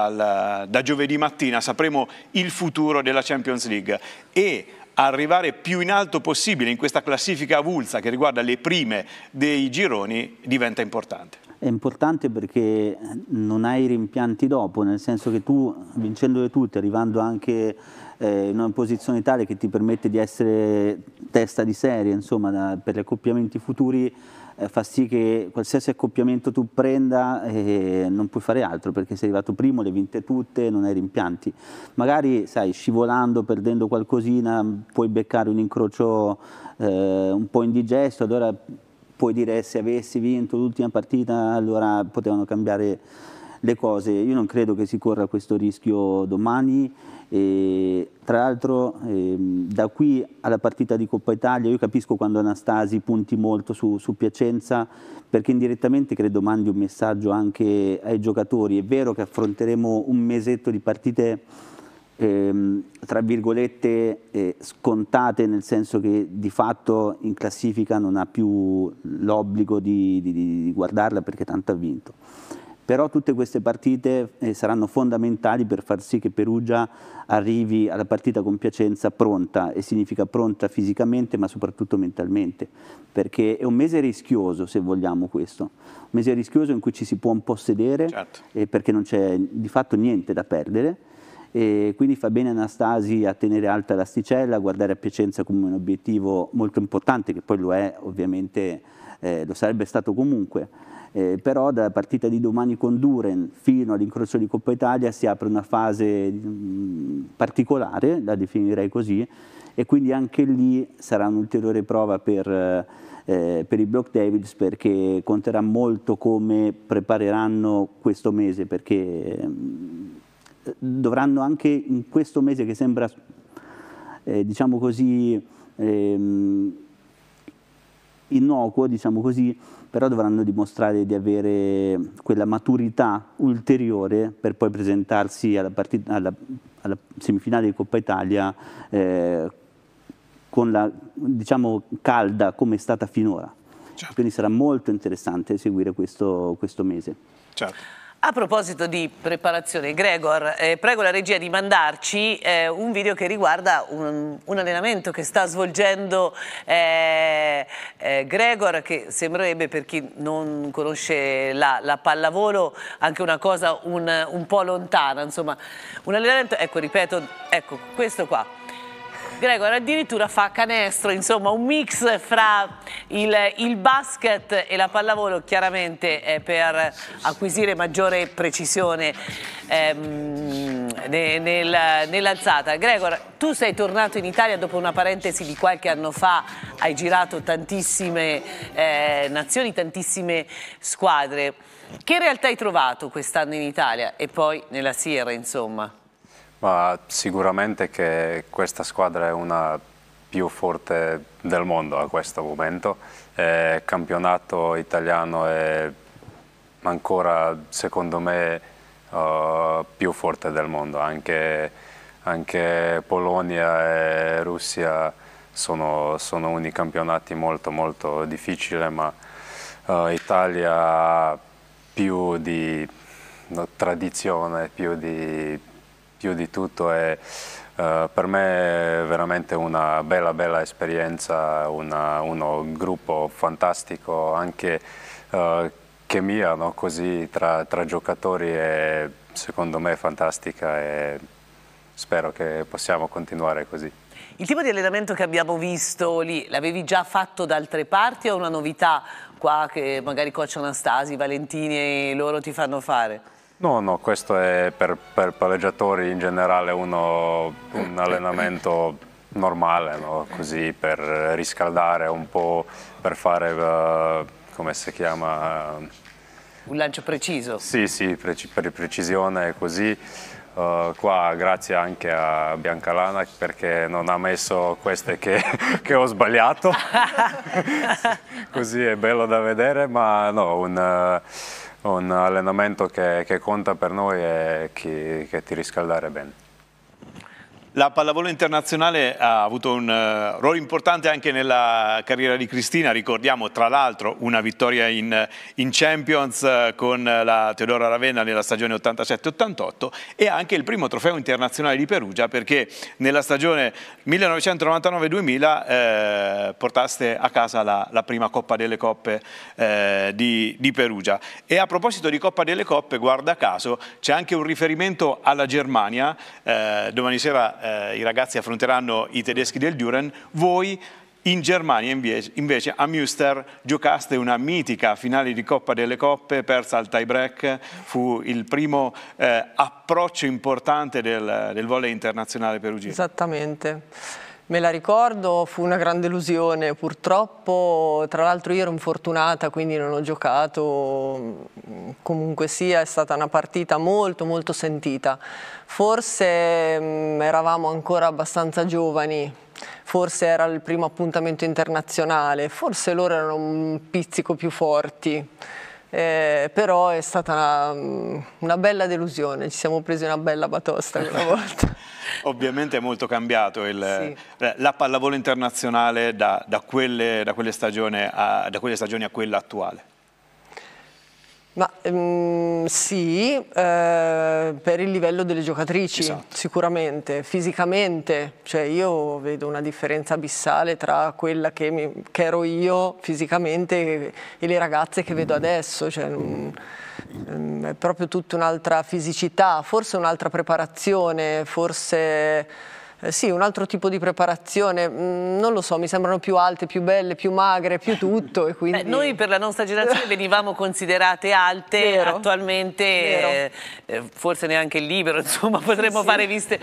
da giovedì mattina, sapremo il futuro della Champions League e arrivare più in alto possibile in questa classifica avulsa che riguarda le prime dei gironi diventa importante. È importante perché non hai rimpianti dopo, nel senso che tu, vincendole tutte, arrivando anche in una posizione tale che ti permette di essere testa di serie, insomma, per gli accoppiamenti futuri, fa sì che qualsiasi accoppiamento tu prenda non puoi fare altro perché sei arrivato primo, le hai vinte tutte, non hai rimpianti. Magari, sai, scivolando, perdendo qualcosina, puoi beccare un incrocio un po' indigesto, allora puoi dire se avessi vinto l'ultima partita allora potevano cambiare le cose. Io non credo che si corra questo rischio domani. E tra l'altro da qui alla partita di Coppa Italia io capisco quando Anastasi punti molto su Piacenza perché indirettamente credo mandi un messaggio anche ai giocatori. È vero che affronteremo un mesetto di partite tra virgolette scontate, nel senso che di fatto in classifica non ha più l'obbligo di guardarla perché tanto ha vinto. Però tutte queste partite saranno fondamentali per far sì che Perugia arrivi alla partita con Piacenza pronta, e significa pronta fisicamente ma soprattutto mentalmente, perché è un mese rischioso, se vogliamo questo, un mese rischioso in cui ci si può un po' sedere, certo, perché non c'è di fatto niente da perdere, e quindi fa bene Anastasi a tenere alta l'asticella, a guardare a Piacenza come un obiettivo molto importante, che poi lo è ovviamente, lo sarebbe stato comunque. Però dalla partita di domani con Duren fino all'incrocio di Coppa Italia si apre una fase particolare, la definirei così, e quindi anche lì sarà un'ulteriore prova per i Block Devils, perché conterà molto come prepareranno questo mese, perché dovranno anche in questo mese che sembra diciamo così innocuo, diciamo così, però dovranno dimostrare di avere quella maturità ulteriore per poi presentarsi alla semifinale di Coppa Italia con la, diciamo, calda come è stata finora. Certo. Quindi sarà molto interessante seguire questo mese. Certo. A proposito di preparazione, Gregor, prego la regia di mandarci un video che riguarda un allenamento che sta svolgendo Gregor, che sembrerebbe, per chi non conosce la pallavolo, anche una cosa un po' lontana, insomma, un allenamento, ecco, ripeto, ecco, questo qua. Gregor addirittura fa canestro, insomma un mix fra il basket e la pallavolo, chiaramente per acquisire maggiore precisione nell'alzata. Gregor, tu sei tornato in Italia dopo una parentesi di qualche anno fa, hai girato tantissime nazioni, tantissime squadre. Che realtà hai trovato quest'anno in Italia e poi nella Sierra, insomma? Ma sicuramente che questa squadra è una più forte del mondo a questo momento. Il campionato italiano è ancora, secondo me, più forte del mondo. Anche Polonia e Russia sono uno campionati molto molto difficili, ma Italia ha più di tradizione, più di tutto, e per me è veramente una bella esperienza, un gruppo fantastico, anche chemia, no? Così tra giocatori è secondo me fantastica, e spero che possiamo continuare così. Il tipo di allenamento che abbiamo visto lì, l'avevi già fatto da altre parti o è una novità qua che magari coach Anastasi, Valentini e loro ti fanno fare? No, questo è per palleggiatori in generale un allenamento normale, no? Così per riscaldare un po', per fare, come si chiama? Un lancio preciso? Sì, per precisione, così. Qua grazie anche a Biancalana perché non ha messo queste che ho sbagliato, così è bello da vedere, ma no, un allenamento che conta per noi è che ti riscaldare bene. La pallavolo internazionale ha avuto un ruolo importante anche nella carriera di Cristina. Ricordiamo tra l'altro una vittoria in Champions con la Teodora Ravenna nella stagione 87-88 e anche il primo trofeo internazionale di Perugia, perché nella stagione 1999-2000 portaste a casa la prima Coppa delle Coppe di Perugia. E a proposito di Coppa delle Coppe, guarda caso, c'è anche un riferimento alla Germania. Domani sera i ragazzi affronteranno i tedeschi del Düren. Voi in Germania invece a Münster giocaste una mitica finale di Coppa delle Coppe persa al tie break. Fu il primo approccio importante del volley internazionale perugino. Esattamente. Me la ricordo, fu una grande delusione, purtroppo, tra l'altro io ero infortunata, quindi non ho giocato, comunque sia, è stata una partita molto molto sentita. Forse eravamo ancora abbastanza giovani, forse era il primo appuntamento internazionale, forse loro erano un pizzico più forti. Però è stata una bella delusione, ci siamo presi una bella batosta quella volta. Ovviamente è molto cambiato la pallavolo internazionale da quelle stagioni a quella attuale. Ma sì, per il livello delle giocatrici, esatto. Sicuramente, fisicamente, cioè io vedo una differenza abissale tra quella che ero io fisicamente e le ragazze che vedo adesso, cioè, è proprio tutta un'altra fisicità, forse un'altra preparazione, forse sì, un altro tipo di preparazione, non lo so, mi sembrano più alte, più belle, più magre, più tutto. E quindi... noi per la nostra generazione venivamo considerate alte, vero, attualmente vero. Forse neanche il libero, insomma, potremmo fare viste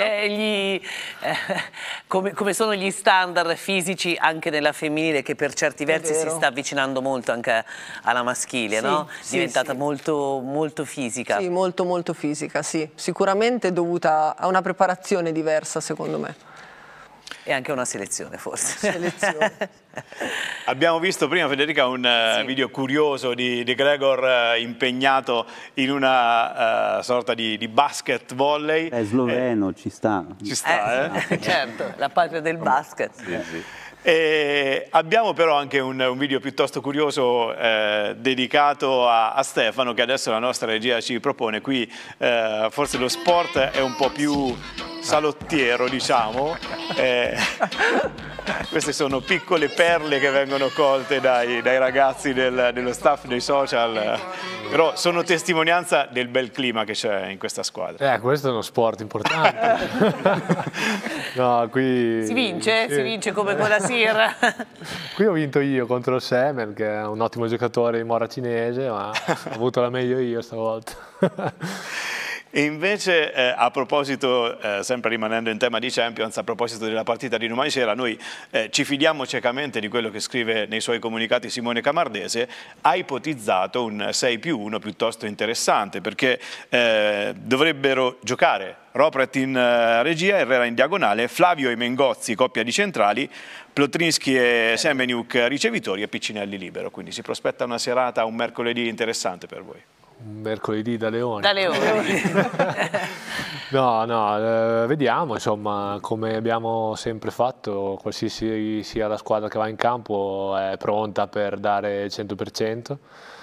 come sono gli standard fisici anche nella femminile, che per certi versi si sta avvicinando molto anche alla maschile, sì, no? Sì, diventata molto, molto fisica. Sì, molto molto fisica, sì. Sicuramente dovuta a una preparazione diversa, secondo me. E anche una selezione forse. Abbiamo visto prima, Federica, un video curioso di Gregor impegnato in una sorta di basket volley. È sloveno, ci sta. Ci sta, Certo, la patria del basket. Sì. E abbiamo però anche un video piuttosto curioso dedicato a Stefano, che adesso la nostra regia ci propone. Qui forse lo sport è un po' più salottiero, diciamo. Queste sono piccole perle che vengono colte dai ragazzi dello staff dei social, però sono testimonianza del bel clima che c'è in questa squadra. Questo è uno sport importante. No, qui Si vince? sì. Si vince come con la SIR? Qui ho vinto io contro il Semel, che è un ottimo giocatore di mora cinese, ma ho avuto la meglio io stavolta. E invece a proposito, sempre rimanendo in tema di Champions, a proposito della partita di domani sera, noi ci fidiamo ciecamente di quello che scrive nei suoi comunicati Simone Camardese. Ha ipotizzato un 6+1 piuttosto interessante, perché dovrebbero giocare Ropret in regia, Herrera in diagonale, Flavio e Mengozzi coppia di centrali, Plotrinski e Semeniuk ricevitori e Piccinelli libero. Quindi si prospetta una serata, un mercoledì interessante per voi. Un mercoledì da Leone. Da Leone. No, vediamo, insomma, come abbiamo sempre fatto, qualsiasi sia la squadra che va in campo è pronta per dare il 100%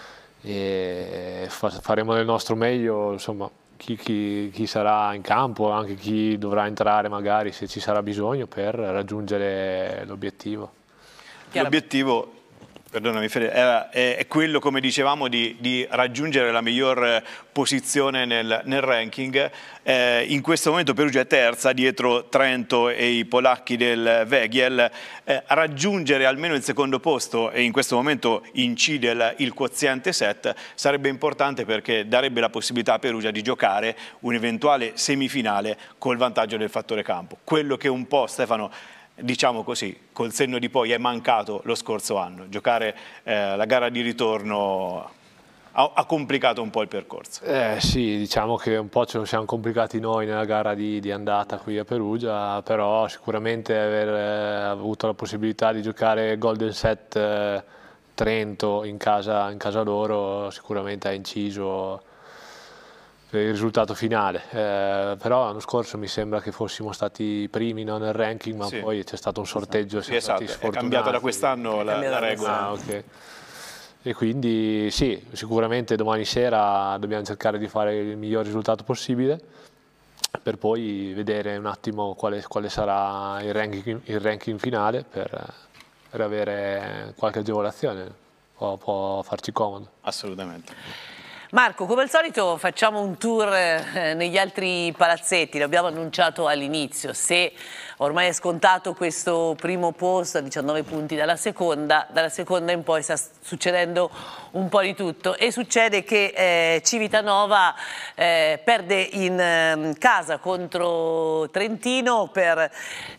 e faremo del nostro meglio, insomma, chi sarà in campo, anche chi dovrà entrare magari se ci sarà bisogno per raggiungere l'obiettivo. L'obiettivo, perdonami Fede, è quello, come dicevamo, di raggiungere la miglior posizione nel ranking. In questo momento Perugia è terza, dietro Trento e i polacchi del Wegiel. Raggiungere almeno il secondo posto, e in questo momento incide il quoziente 7, sarebbe importante, perché darebbe la possibilità a Perugia di giocare un'eventuale semifinale col vantaggio del fattore campo. Quello che un po', Stefano, diciamo così, col senno di poi è mancato lo scorso anno. Giocare la gara di ritorno ha complicato un po' il percorso. Sì, diciamo che un po' ce lo siamo complicati noi nella gara di andata qui a Perugia, però sicuramente aver avuto la possibilità di giocare Golden Set Trento in casa loro sicuramente ha inciso per il risultato finale, però l'anno scorso mi sembra che fossimo stati primi nel ranking, ma sì, poi c'è stato un sorteggio, sì, esatto, è cambiata da quest'anno la regola. Okay. E quindi sì, sicuramente domani sera dobbiamo cercare di fare il miglior risultato possibile per poi vedere un attimo quale sarà il ranking finale per avere qualche agevolazione, può farci comodo. Assolutamente. Marco, come al solito facciamo un tour negli altri palazzetti, l'abbiamo annunciato all'inizio, se ormai è scontato questo primo posto a 19 punti dalla seconda in poi sta succedendo un po' di tutto e succede che Civitanova perde in casa contro Trentino per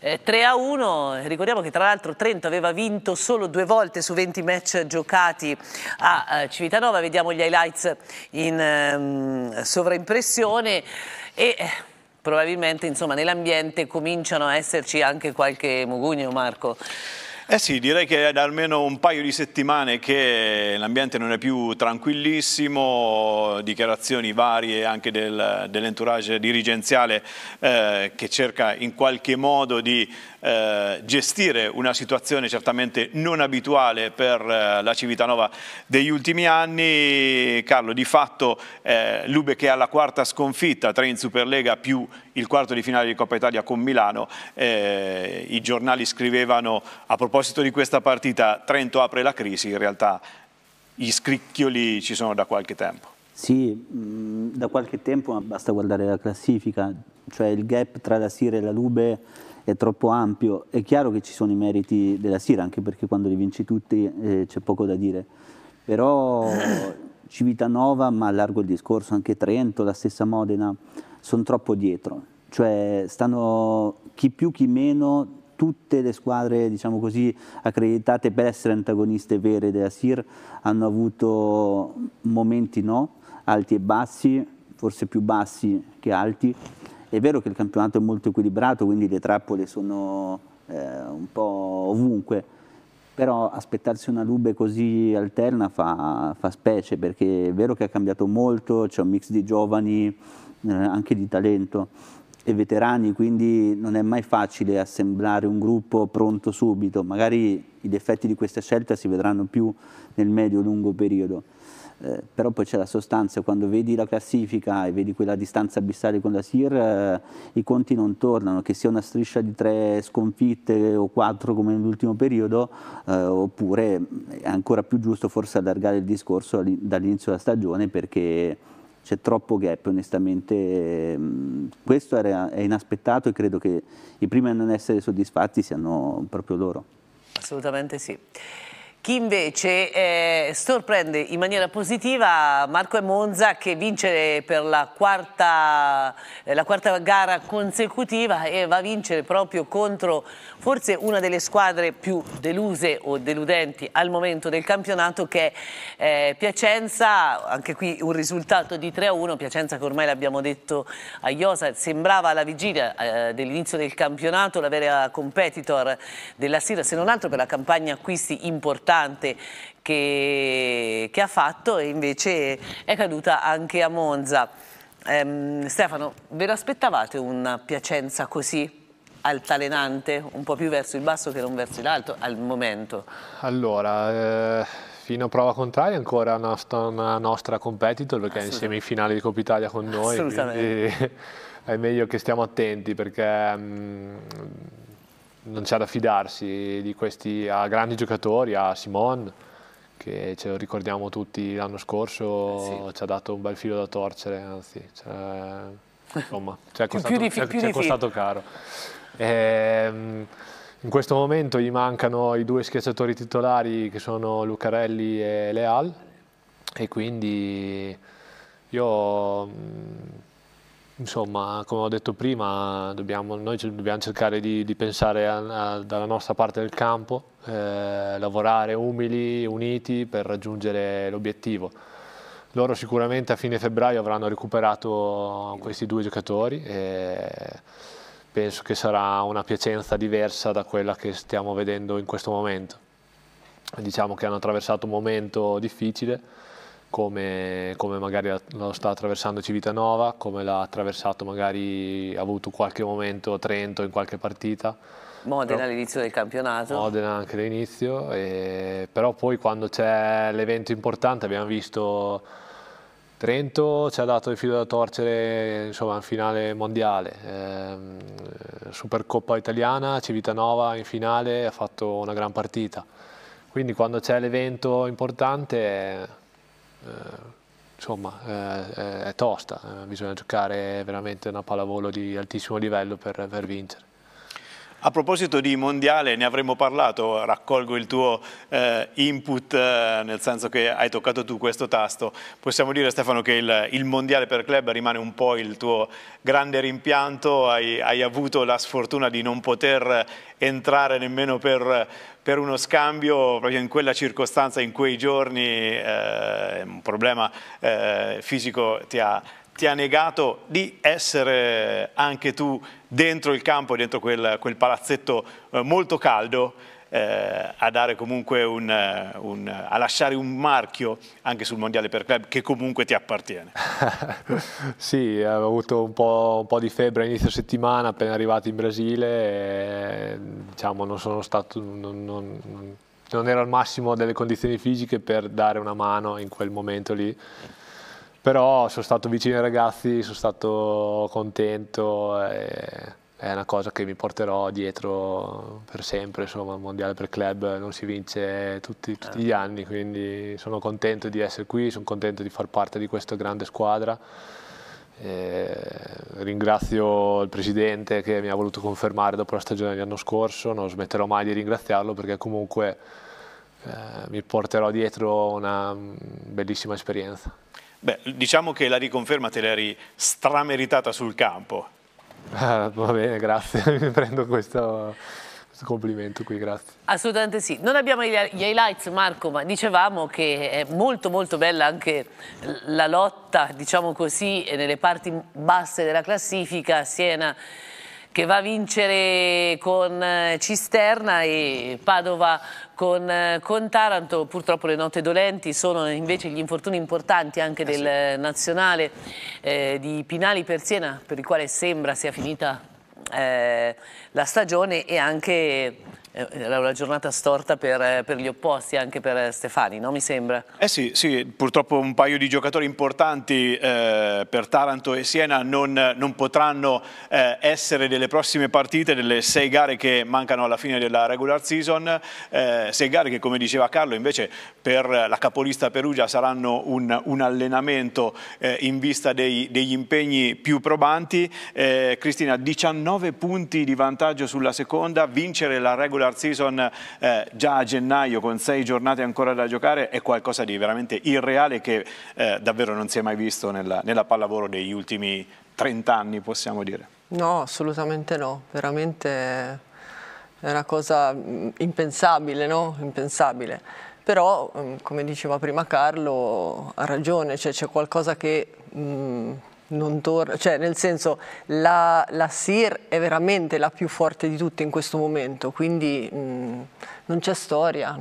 3-1, ricordiamo che tra l'altro Trento aveva vinto solo 2 volte su 20 match giocati a Civitanova, vediamo gli highlights in sovraimpressione e probabilmente insomma nell'ambiente cominciano a esserci anche qualche mugugno, Marco. Sì, direi che è da almeno un paio di settimane che l'ambiente non è più tranquillissimo, dichiarazioni varie anche dell'entourage dirigenziale che cerca in qualche modo di gestire una situazione certamente non abituale per la Civitanova degli ultimi anni. Carlo, di fatto Lube che ha la 4ª sconfitta, 3 in Superlega più il quarto di finale di Coppa Italia con Milano, i giornali scrivevano a proposito di questa partita: Trento apre la crisi, in realtà gli scricchioli ci sono da qualche tempo. Sì, da qualche tempo, ma basta guardare la classifica, cioè il gap tra la SIR e la Lube è troppo ampio. È chiaro che ci sono i meriti della SIR, anche perché quando li vinci tutti c'è poco da dire, però Civitanova, ma allargo il discorso, anche Trento, la stessa Modena, sono troppo dietro, cioè stanno chi più chi meno. Tutte le squadre, diciamo così, accreditate per essere antagoniste vere della SIR hanno avuto momenti alti e bassi, forse più bassi che alti. È vero che il campionato è molto equilibrato, quindi le trappole sono un po' ovunque, però aspettarsi una Lube così alterna fa specie, perché è vero che ha cambiato molto, c'è un mix di giovani, anche di talento, e veterani, quindi non è mai facile assemblare un gruppo pronto subito. Magari i difetti di questa scelta si vedranno più nel medio-lungo periodo, però poi c'è la sostanza. Quando vedi la classifica e vedi quella distanza abissale con la SIR, i conti non tornano, che sia una striscia di 3 sconfitte o 4 come nell'ultimo periodo, oppure è ancora più giusto forse allargare il discorso dall'inizio della stagione, perché c'è troppo gap, onestamente. Questo è inaspettato e credo che i primi a non essere soddisfatti siano proprio loro. Assolutamente sì. Chi invece sorprende in maniera positiva, Marco, è Monza, che vince per la quarta gara consecutiva e va a vincere proprio contro forse una delle squadre più deluse o deludenti al momento del campionato, che è Piacenza. Anche qui un risultato di 3-1, Piacenza che ormai l'abbiamo detto a Iosa, sembrava alla vigilia dell'inizio del campionato la vera competitor della SIR, se non altro per la campagna acquisti importante che ha fatto, e invece è caduta anche a Monza. Stefano, ve l'aspettavate una Piacenza così altalenante, un po' più verso il basso che non verso l'alto al momento? Allora, fino a prova contraria ancora una nostra competitor, perché è in semifinale di Coppa Italia con noi. Assolutamente. È meglio che stiamo attenti, perché non c'è da fidarsi di questi. Ha grandi giocatori, ha Simon, che ce lo ricordiamo tutti l'anno scorso, ci ha dato un bel filo da torcere, anzi, insomma, ci è costato caro. In questo momento gli mancano i 2 schiacciatori titolari, che sono Lucarelli e Leal, e quindi insomma, come ho detto prima, noi dobbiamo cercare di pensare dalla nostra parte del campo, lavorare umili, uniti per raggiungere l'obiettivo. Loro sicuramente a fine febbraio avranno recuperato questi 2 giocatori e penso che sarà una Piacenza diversa da quella che stiamo vedendo in questo momento. Diciamo che hanno attraversato un momento difficile, come magari lo sta attraversando Civitanova, come l'ha attraversato, magari ha avuto qualche momento Trento in qualche partita. Modena all'inizio del campionato. Modena anche all'inizio, però poi quando c'è l'evento importante, abbiamo visto Trento ci ha dato il filo da torcere, insomma, in finale mondiale, Supercoppa italiana, Civitanova in finale ha fatto una gran partita. Quindi quando c'è l'evento importante, insomma, è tosta, bisogna giocare veramente una pallavolo di altissimo livello per vincere. A proposito di mondiale, ne avremmo parlato, raccolgo il tuo input, nel senso che hai toccato tu questo tasto. Possiamo dire, Stefano, che il mondiale per club rimane un po' il tuo grande rimpianto, hai avuto la sfortuna di non poter entrare nemmeno per uno scambio, proprio in quella circostanza, in quei giorni, un problema fisico ti ha negato di essere anche tu dentro il campo, dentro quel palazzetto molto caldo, a dare comunque a lasciare un marchio anche sul mondiale per club che comunque ti appartiene. Sì, avevo avuto un po' di febbre inizio settimana appena arrivato in Brasile, e, diciamo, non ero al massimo delle condizioni fisiche per dare una mano in quel momento lì. Però sono stato vicino ai ragazzi, sono stato contento, è una cosa che mi porterò dietro per sempre. Insomma, il mondiale per club non si vince tutti gli anni, quindi sono contento di essere qui, sono contento di far parte di questa grande squadra. Ringrazio il presidente che mi ha voluto confermare dopo la stagione dell'anno scorso, non smetterò mai di ringraziarlo, perché comunque mi porterò dietro una bellissima esperienza. Beh, diciamo che la riconferma te l'eri strameritata sul campo. Va bene, grazie, mi prendo questo complimento qui, grazie. Assolutamente sì. Non abbiamo gli highlights, Marco, ma dicevamo che è molto molto bella anche la lotta, diciamo così, nelle parti basse della classifica. Siena che va a vincere con Cisterna e Padova con Taranto. Purtroppo le note dolenti sono invece gli infortuni importanti anche del nazionale di Pinali per Siena, per il quale sembra sia finita la stagione, e anche era una giornata storta per gli opposti, anche per Stefani, no? Mi sembra. Sì, purtroppo un paio di giocatori importanti per Taranto e Siena non potranno essere delle prossime partite, delle 6 gare che mancano alla fine della regular season, 6 gare che, come diceva Carlo, invece per la capolista Perugia saranno un allenamento in vista degli impegni più probanti. Cristina, 19 punti di vantaggio sulla seconda, vincere la regular season già a gennaio con 6 giornate ancora da giocare è qualcosa di veramente irreale che davvero non si è mai visto nella pallavolo degli ultimi 30 anni, possiamo dire. No, assolutamente no, veramente è una cosa impensabile, no? Impensabile. Però, come diceva prima Carlo, ha ragione, cioè c'è qualcosa che non torna, cioè nel senso la SIR è veramente la più forte di tutte in questo momento, quindi non c'è storia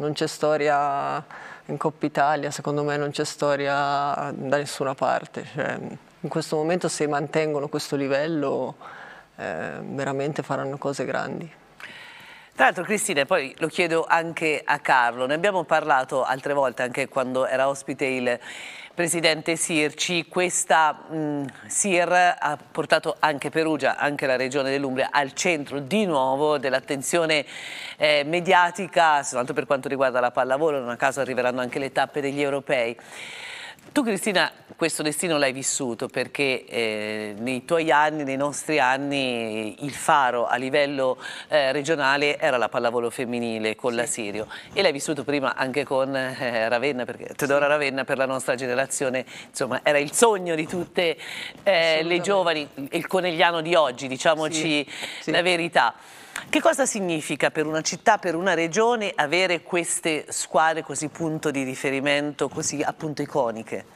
in Coppa Italia, secondo me non c'è storia da nessuna parte, cioè, in questo momento se mantengono questo livello veramente faranno cose grandi. Tra l'altro, Cristina, poi lo chiedo anche a Carlo, ne abbiamo parlato altre volte anche quando era ospite il presidente Sirci. Questa SIR ha portato anche Perugia, anche la regione dell'Umbria, al centro di nuovo dell'attenzione mediatica, soltanto per quanto riguarda la pallavolo. Non a caso arriveranno anche le tappe degli europei. Tu, Cristina, questo destino l'hai vissuto perché nei tuoi anni, nei nostri anni, il faro a livello regionale era la pallavolo femminile con la Sirio, e l'hai vissuto prima anche con Ravenna, perché Teodora Ravenna per la nostra generazione, insomma, era il sogno di tutte le giovani, il Conegliano di oggi, diciamoci la verità. Che cosa significa per una città, per una regione, avere queste squadre così punto di riferimento, così appunto iconiche?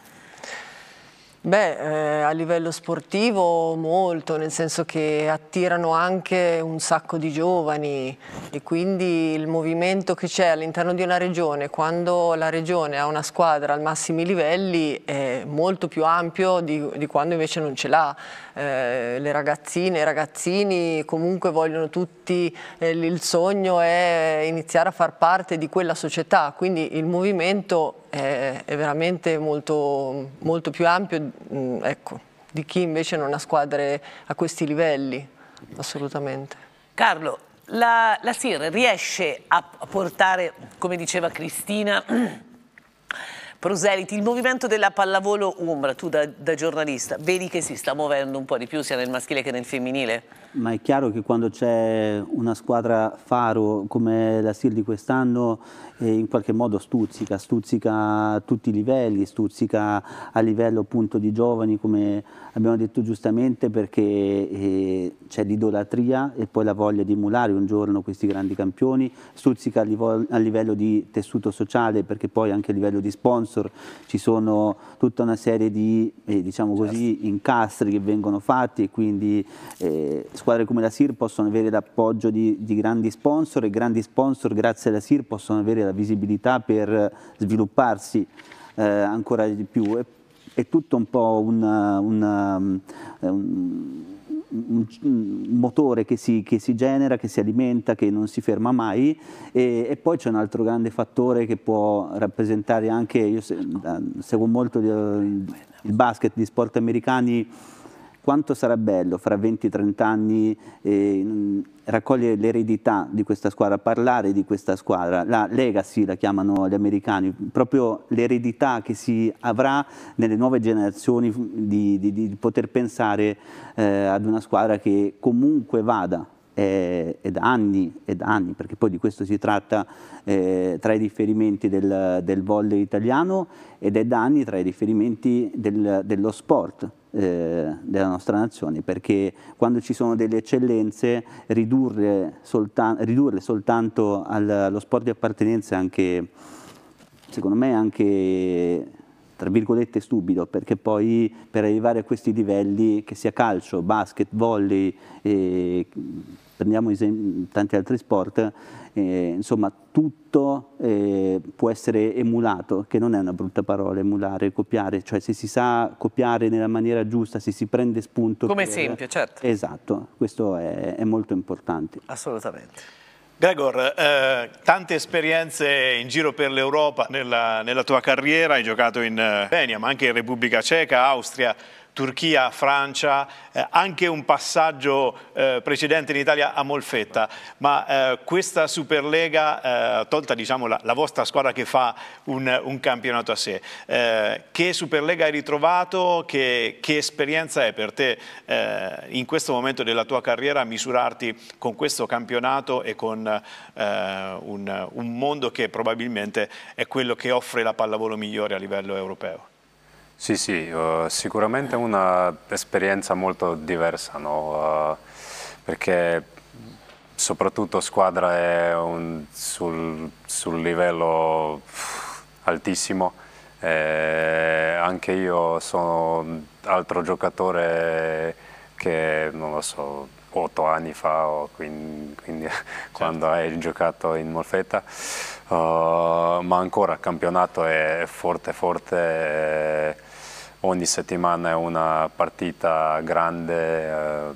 Beh, a livello sportivo molto, nel senso che attirano anche un sacco di giovani e quindi il movimento che c'è all'interno di una regione, quando la regione ha una squadra ai massimi livelli, è molto più ampio di quando invece non ce l'ha. Le ragazzine e i ragazzini comunque vogliono tutti, il sogno è iniziare a far parte di quella società, quindi il movimento è veramente molto, molto più ampio, ecco, di chi invece non ha squadre a questi livelli, assolutamente. Carlo, la SIR riesce a portare, come diceva Cristina, proseliti, il movimento della pallavolo umbra, tu da giornalista, vedi che si sta muovendo un po' di più sia nel maschile che nel femminile? Ma è chiaro che quando c'è una squadra faro come la SIR di quest'anno in qualche modo stuzzica a tutti i livelli, stuzzica a livello appunto di giovani, come abbiamo detto giustamente, perché c'è l'idolatria e poi la voglia di emulare un giorno questi grandi campioni, stuzzica a livello di tessuto sociale, perché poi anche a livello di sponsor ci sono tutta una serie di diciamo così, incastri che vengono fatti, e quindi squadre come la SIR possono avere l'appoggio di grandi sponsor, e grandi sponsor grazie alla SIR possono avere la visibilità per svilupparsi ancora di più. È tutto un po' un motore che si genera, che si alimenta, che non si ferma mai, e poi c'è un altro grande fattore che può rappresentare anche, io seguo molto il basket, gli sport americani. Quanto sarà bello fra 20-30 anni raccogliere l'eredità di questa squadra, parlare di questa squadra, la legacy la chiamano gli americani, proprio l'eredità che si avrà nelle nuove generazioni di poter pensare ad una squadra che comunque vada. È da anni, perché poi di questo si tratta, tra i riferimenti del volley italiano, ed è da anni tra i riferimenti dello sport della nostra nazione, perché quando ci sono delle eccellenze ridurle soltanto allo sport di appartenenza, anche secondo me anche tra virgolette stupido, perché poi per arrivare a questi livelli, che sia calcio, basket, volley, prendiamo tanti altri sport, insomma tutto può essere emulato, che non è una brutta parola, emulare, copiare, cioè se si sa copiare nella maniera giusta, se si prende spunto. Come esempio, certo. Esatto, questo è molto importante. Assolutamente. Gregor, tante esperienze in giro per l'Europa nella tua carriera, hai giocato in Slovenia, ma anche in Repubblica Ceca, Austria, Turchia, Francia, anche un passaggio precedente in Italia a Molfetta, ma questa Superlega, tolta diciamo la vostra squadra che fa un campionato a sé, che Superlega hai ritrovato, che esperienza è per te in questo momento della tua carriera misurarti con questo campionato e con un mondo che probabilmente è quello che offre la pallavolo migliore a livello europeo? Sì, sicuramente un'esperienza molto diversa, no? Perché soprattutto squadra è sul livello altissimo, anche io sono altro giocatore che, non lo so, 8 anni fa, o quindi quando hai giocato in Molfetta, ma ancora il campionato è forte. Ogni settimana è una partita grande,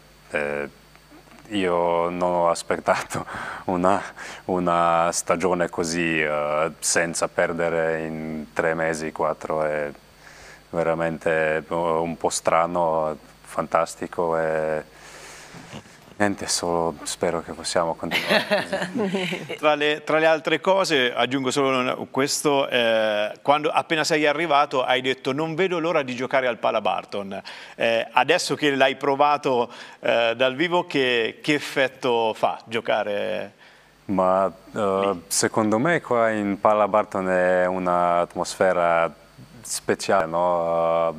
io non ho aspettato una stagione così senza perdere in 3 mesi, 4, è veramente un po' strano, fantastico e niente, solo spero che possiamo continuare così. Tra le altre cose, aggiungo solo questo, quando appena sei arrivato hai detto non vedo l'ora di giocare al Palabarton. Adesso che l'hai provato dal vivo, che effetto fa giocare? Ma secondo me qua in Palabarton è un'atmosfera speciale, no?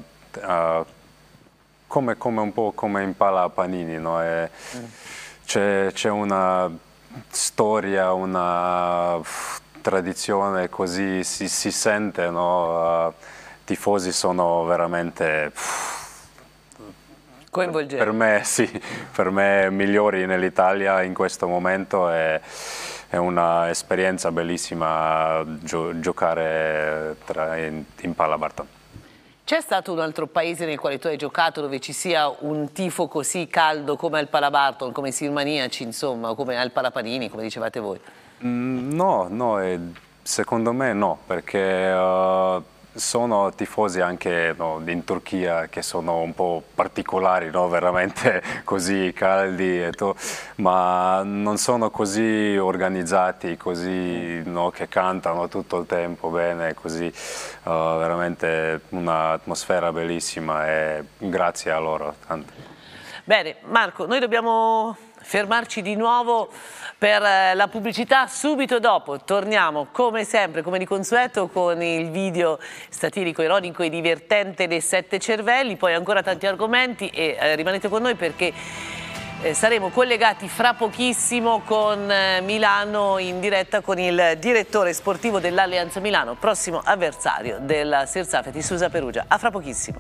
Come un po' come in Pala Panini, no? C'è una storia, una tradizione, così si sente, no? Tifosi sono veramente coinvolgenti. Per me sì, per me migliori nell'Italia in questo momento, è un'esperienza bellissima giocare in Palabarton. C'è stato un altro paese nel quale tu hai giocato dove ci sia un tifo così caldo come al Palabarton, come i Sirmaniaci, insomma, o come al Palapanini, come dicevate voi? No, secondo me no, perché sono tifosi anche in Turchia che sono un po' particolari, no? Veramente così caldi, ma non sono così organizzati, così, no? Che cantano tutto il tempo bene, così veramente un'atmosfera bellissima e grazie a loro tanto. Bene, Marco, noi dobbiamo fermarci di nuovo per la pubblicità. Subito dopo torniamo come sempre, come di consueto, con il video satirico, ironico e divertente dei 7 cervelli, poi ancora tanti argomenti e rimanete con noi perché saremo collegati fra pochissimo con Milano in diretta con il direttore sportivo dell'Alleanza Milano, prossimo avversario della Sirsafeti Susa Perugia. A fra pochissimo.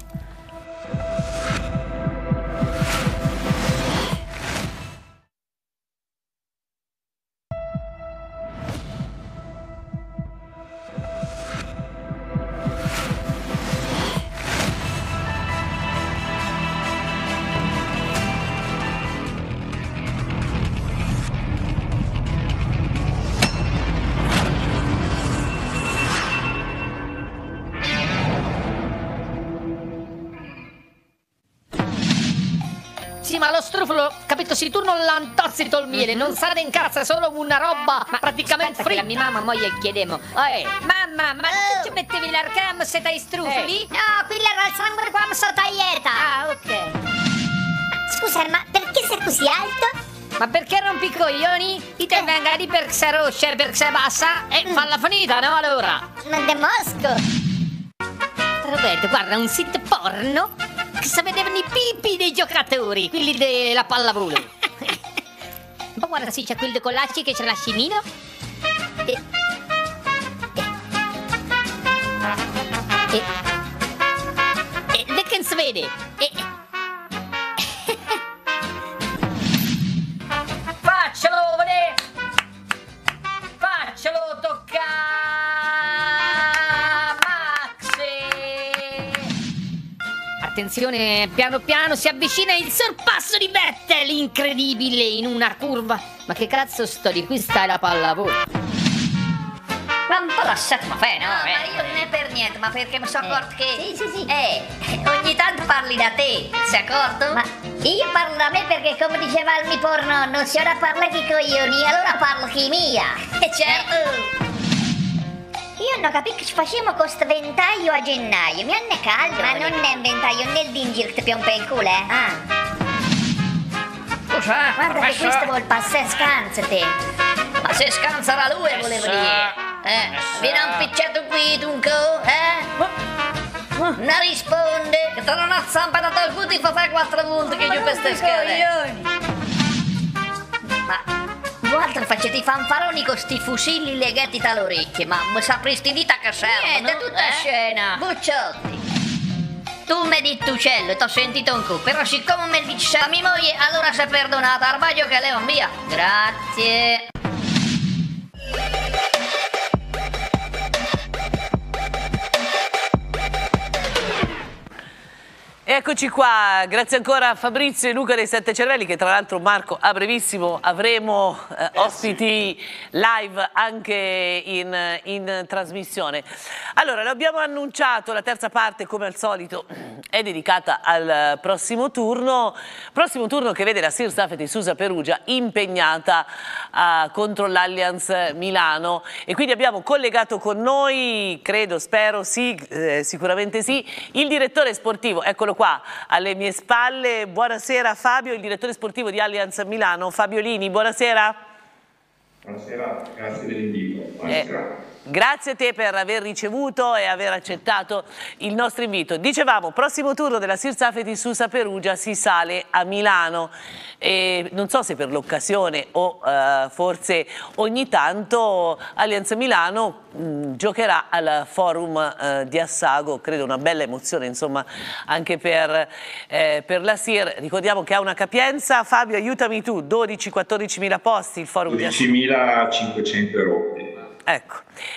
Sì, ma lo strufolo, capito, se tu non l'antozzi il miele, non sarà in casa solo una roba praticamente fritta. Mia mamma moglie chiedemo. Mamma, ma tu ci mettevi l'arcam se dai strufoli? No, quello era il sangue quando sono tagliata. Ah, ok. Scusa, ma perché sei così alto? Ma perché rompi i coglioni? Te venga lì per se roscia, per se bassa e falla finita, no allora? Ma de Mosco. Roberto, guarda, un sito porno che si vedevano i pipi dei giocatori, quelli della pallavolo. Ma guarda, sì, c'è quel de Colacci che c'è la scimino. vede? Faccelo vedere! Faccelo toccare! Attenzione, piano piano si avvicina il sorpasso di Vettel, incredibile in una curva. Ma che cazzo sto di qui stai la pallavolo? Ma un po' lasciatemi fare, no? Ma io non è per niente, ma perché mi sono accorto che... Sì. Ogni tanto parli da te, sei accorto? Ma io parlo da me perché, come diceva il mio pornonno, se ora parla chi coglioni, allora parlo chi mia. Certo! Io non capisco che ci facciamo con questo ventaglio a gennaio, mi hanno caldo. Ma non è un ventaglio, nel dingir che ti piompa il culo, Guarda che questo vuol passare scansa te. Ma se scanzerà lui, volevo dire. Vieni un picciato qui, dunque, Non risponde, che te non ha zampata il culo, ti fa fare 4 volte che giù per ste scale. Ma voi facete i fanfaroni con sti fusilli legati dalle orecchie, ma mi sapresti dita che servono? Niente, tutta scena. Bucciotti. Tu mi dici uccello e t'ho sentito un cu, però siccome mi dici a mia moglie, allora sei perdonata, armadio che leva via. Grazie. Eccoci qua, grazie ancora a Fabrizio e Luca dei Sette Cervelli, che tra l'altro, Marco, a brevissimo avremo ospiti live anche in trasmissione. Allora, lo abbiamo annunciato, la terza parte come al solito è dedicata al prossimo turno che vede la Sir Safety Susa Perugia impegnata contro l'Allianz Milano, e quindi abbiamo collegato con noi, credo, spero, sì, sicuramente sì, il direttore sportivo, eccolo qua alle mie spalle. Buonasera Fabio, il direttore sportivo di Allianz Milano, Fabio Lini, buonasera. Buonasera, grazie dell'invito. Grazie a te per aver ricevuto e aver accettato il nostro invito. Dicevamo, prossimo turno della Sir Safety Susa Perugia si sale a Milano, e non so se per l'occasione o forse ogni tanto Allianz Milano giocherà al Forum di Assago, credo una bella emozione insomma anche per la Sir. Ricordiamo che ha una capienza, Fabio aiutami tu, 12-14 mila posti il Forum di Assago. 12.500 euro. Ecco,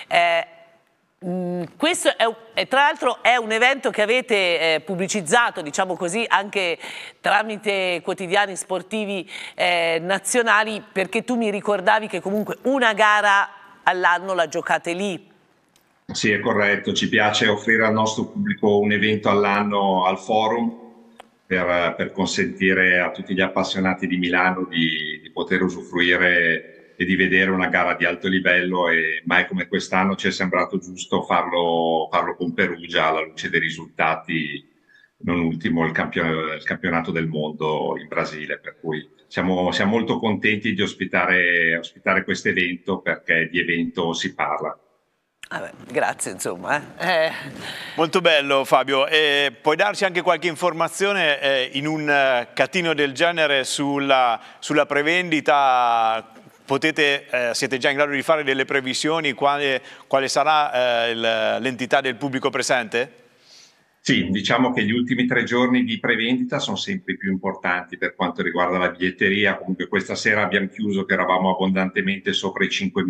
questo tra l'altro è un evento che avete pubblicizzato, diciamo così, anche tramite quotidiani sportivi nazionali, perché tu mi ricordavi che comunque una gara all'anno la giocate lì. Sì, è corretto, ci piace offrire al nostro pubblico un evento all'anno al Forum per consentire a tutti gli appassionati di Milano di poter usufruire e di vedere una gara di alto livello, e mai come quest'anno ci è sembrato giusto farlo con Perugia alla luce dei risultati, non ultimo il campionato del mondo in Brasile, per cui siamo molto contenti di ospitare questo evento, perché di evento si parla. Vabbè, grazie insomma. Molto bello Fabio, puoi darci anche qualche informazione in un catino del genere sulla prevendita? Siete già in grado di fare delle previsioni? Quale sarà l'entità del pubblico presente? Sì, diciamo che gli ultimi 3 giorni di prevendita sono sempre più importanti per quanto riguarda la biglietteria. Comunque questa sera abbiamo chiuso che eravamo abbondantemente sopra i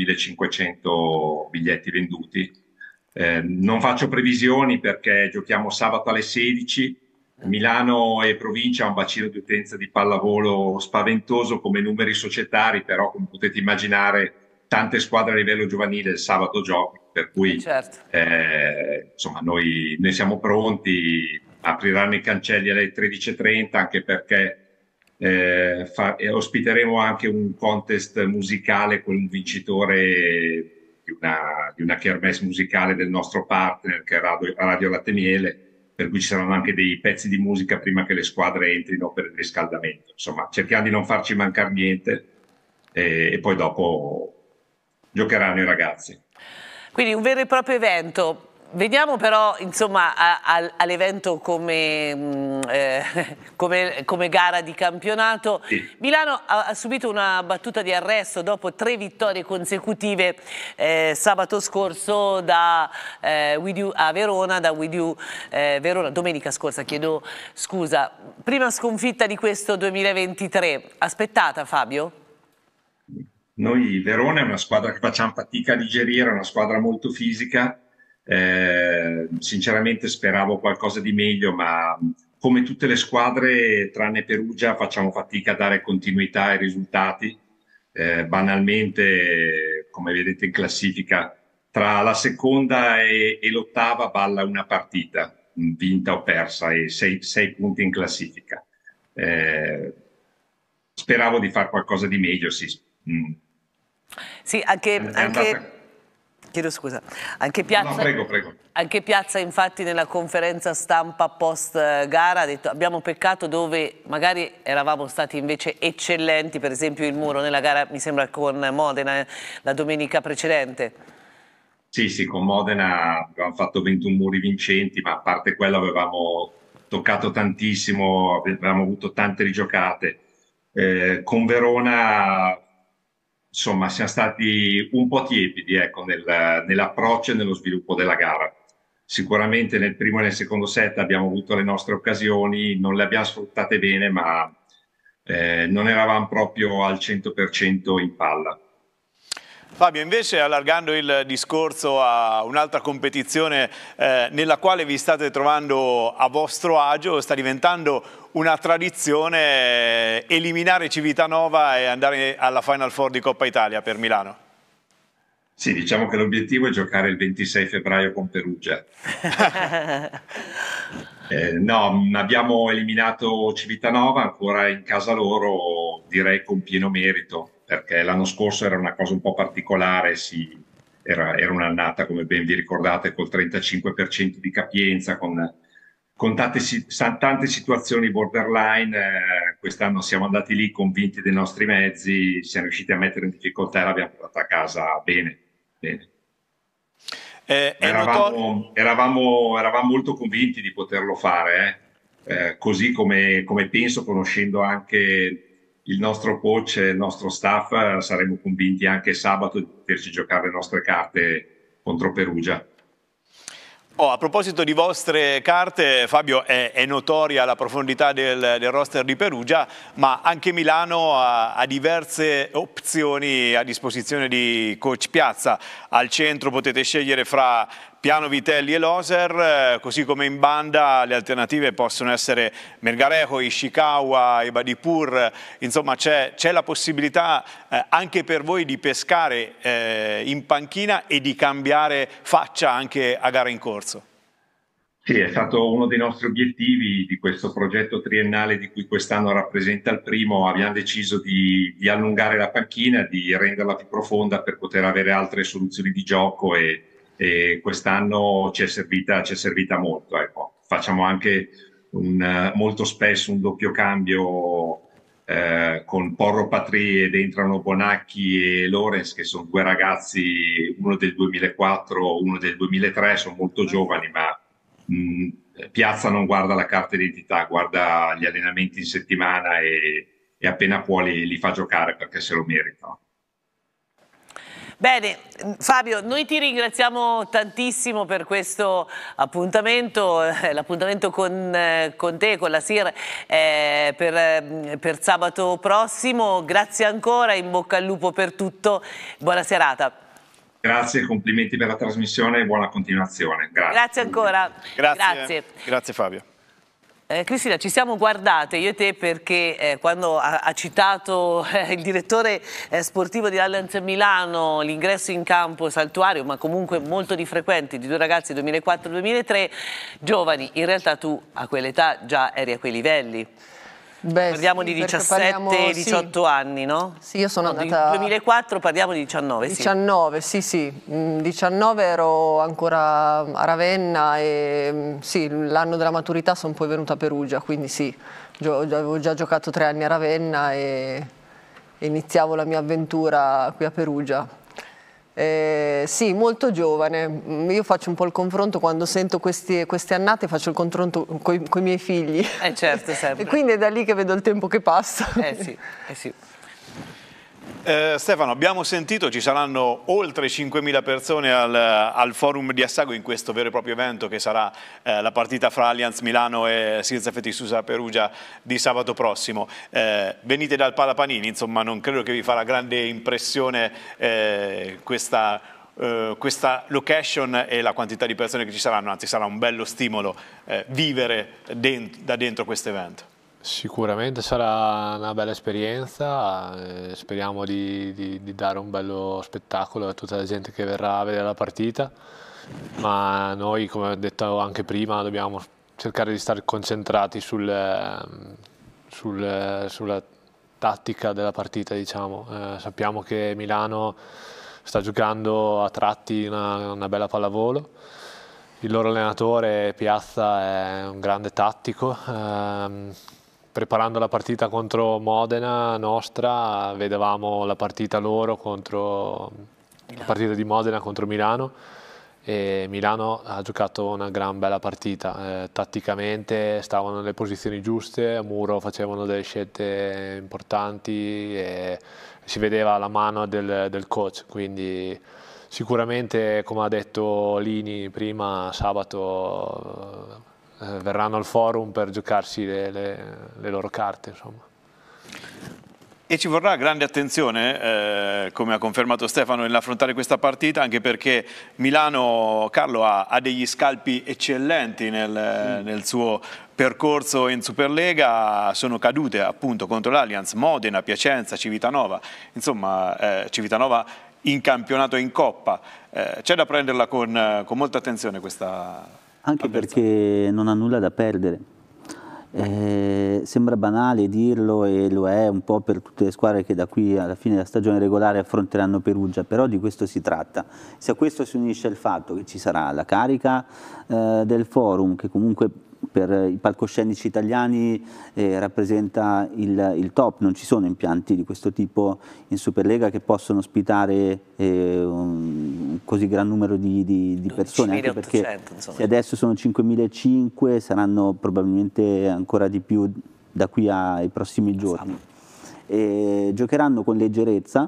5.500 biglietti venduti. Non faccio previsioni perché giochiamo sabato alle 16. Milano e provincia ha un bacino di utenza di pallavolo spaventoso come numeri societari, però come potete immaginare tante squadre a livello giovanile il sabato giocano, per cui insomma noi siamo pronti, apriranno i cancelli alle 13:30, anche perché ospiteremo anche un contest musicale con un vincitore di una kermesse musicale del nostro partner che è Radio Latte Miele, per cui ci saranno anche dei pezzi di musica prima che le squadre entrino per il riscaldamento. Insomma, cerchiamo di non farci mancare niente e poi dopo giocheranno i ragazzi. Quindi un vero e proprio evento. Veniamo però insomma all'evento come gara di campionato. Sì. Milano ha subito una battuta di arresto dopo 3 vittorie consecutive sabato scorso a Verona, da Verona, domenica scorsa, chiedo scusa. Prima sconfitta di questo 2023, aspettata Fabio? Noi Verona è una squadra che facciamo fatica a digerire, è una squadra molto fisica. Sinceramente speravo qualcosa di meglio, ma come tutte le squadre tranne Perugia facciamo fatica a dare continuità ai risultati. Banalmente, come vedete in classifica, tra la seconda e l'ottava balla una partita, vinta o persa, e 6 punti in classifica. Speravo di fare qualcosa di meglio, sì. Sì, chiedo scusa, anche Piazza, no, prego. Anche Piazza infatti nella conferenza stampa post gara ha detto abbiamo peccato dove magari eravamo stati invece eccellenti, per esempio il Muro nella gara mi sembra con Modena la domenica precedente. Sì, con Modena avevamo fatto 21 muri vincenti, ma a parte quello avevamo toccato tantissimo, avevamo avuto tante rigiocate. Con Verona insomma siamo stati un po' tiepidi, ecco, nell'approccio e nello sviluppo della gara. Sicuramente nel primo e nel secondo set abbiamo avuto le nostre occasioni, non le abbiamo sfruttate bene, ma non eravamo proprio al 100% in palla. Fabio, invece allargando il discorso a un'altra competizione nella quale vi state trovando a vostro agio, sta diventando una tradizione eliminare Civitanova e andare alla Final Four di Coppa Italia per Milano. Sì, diciamo che l'obiettivo è giocare il 26 febbraio con Perugia. No, abbiamo eliminato Civitanova ancora in casa loro, direi con pieno merito, perché l'anno scorso era una cosa un po' particolare, sì, era un'annata, come ben vi ricordate, col 35% di capienza, con tante situazioni borderline. Quest'anno siamo andati lì convinti dei nostri mezzi, siamo riusciti a mettere in difficoltà e l'abbiamo portata a casa bene. Eravamo molto convinti di poterlo fare, così come penso, conoscendo anche il nostro coach e il nostro staff, saremo convinti anche sabato di poterci giocare le nostre carte contro Perugia. A proposito di vostre carte, Fabio, è notoria la profondità del roster di Perugia, ma anche Milano ha diverse opzioni a disposizione di coach Piazza. Al centro potete scegliere fra Piano, Vitelli e Loser, così come in banda le alternative possono essere Melgarejo, Ishikawa, Ebadipur. Insomma c'è la possibilità anche per voi di pescare in panchina e di cambiare faccia anche a gara in corso. Sì, è stato uno dei nostri obiettivi di questo progetto triennale di cui quest'anno rappresenta il primo. Abbiamo deciso di allungare la panchina, di renderla più profonda per poter avere altre soluzioni di gioco e quest'anno ci è servita molto. Ecco. Facciamo anche molto spesso un doppio cambio con Porro Patry ed entrano Bonacchi e Lorenz, che sono 2 ragazzi, uno del 2004, uno del 2003, sono molto giovani, ma Piazza non guarda la carta d'identità, guarda gli allenamenti in settimana e appena può li fa giocare perché se lo meritano. Bene, Fabio, noi ti ringraziamo tantissimo per questo appuntamento, l'appuntamento con te, con la SIR, per sabato prossimo. Grazie ancora, in bocca al lupo per tutto, buona serata. Grazie, complimenti per la trasmissione e buona continuazione. Grazie. Grazie ancora. Grazie Fabio. Cristina, ci siamo guardate io e te perché quando ha citato il direttore sportivo di Allianz Milano l'ingresso in campo saltuario, ma comunque molto di frequenti, di 2 ragazzi 2004-2003, giovani, in realtà tu a quell'età già eri a quei livelli. Parliamo di 17-18 anni, no? Sì, io sono andata... 2004 parliamo di 19, 19, sì. 19 ero ancora a Ravenna e sì, l'anno della maturità sono poi venuta a Perugia, quindi sì, avevo già giocato 3 anni a Ravenna e iniziavo la mia avventura qui a Perugia. Sì, molto giovane. Io faccio un po' il confronto quando sento queste annate, faccio il confronto con i miei figli. Certo, sempre. E quindi è da lì che vedo il tempo che passa. Sì. Stefano, abbiamo sentito, ci saranno oltre 5.000 persone al forum di Assago in questo vero e proprio evento che sarà la partita fra Allianz Milano e SIR Susa Perugia di sabato prossimo. Venite dal Palapanini, insomma non credo che vi farà grande impressione questa location e la quantità di persone che ci saranno, anzi sarà un bello stimolo vivere da dentro questo evento. Sicuramente sarà una bella esperienza, speriamo di dare un bello spettacolo a tutta la gente che verrà a vedere la partita, ma noi, come ho detto anche prima, dobbiamo cercare di stare concentrati sulla tattica della partita, diciamo. Sappiamo che Milano sta giocando a tratti una bella pallavolo. Il loro allenatore Piazza è un grande tattico. Preparando la partita contro Modena nostra, vedevamo la partita loro la partita di Modena contro Milano, e Milano ha giocato una gran bella partita. Tatticamente stavano nelle posizioni giuste, a Muro facevano delle scelte importanti e si vedeva la mano del coach, quindi sicuramente, come ha detto Lini prima, sabato verranno al forum per giocarsi le loro carte, insomma. E ci vorrà grande attenzione, come ha confermato Stefano, nell'affrontare questa partita, anche perché Milano, Carlo, ha degli scalpi eccellenti nel suo percorso in Superlega. Sono cadute appunto contro l'Allianz, Modena, Piacenza, Civitanova, insomma Civitanova in campionato e in Coppa. C'è da prenderla con molta attenzione questa. Anche perché non ha nulla da perdere. Sembra banale dirlo, e lo è un po' per tutte le squadre che da qui alla fine della stagione regolare affronteranno Perugia, però di questo si tratta. Se a questo si unisce il fatto che ci sarà la carica del forum, che comunque per i palcoscenici italiani rappresenta il top, non ci sono impianti di questo tipo in Superlega che possono ospitare un così gran numero di persone, anche perché se adesso sono 5.500 saranno probabilmente ancora di più da qui ai prossimi giorni. Giocheranno con leggerezza.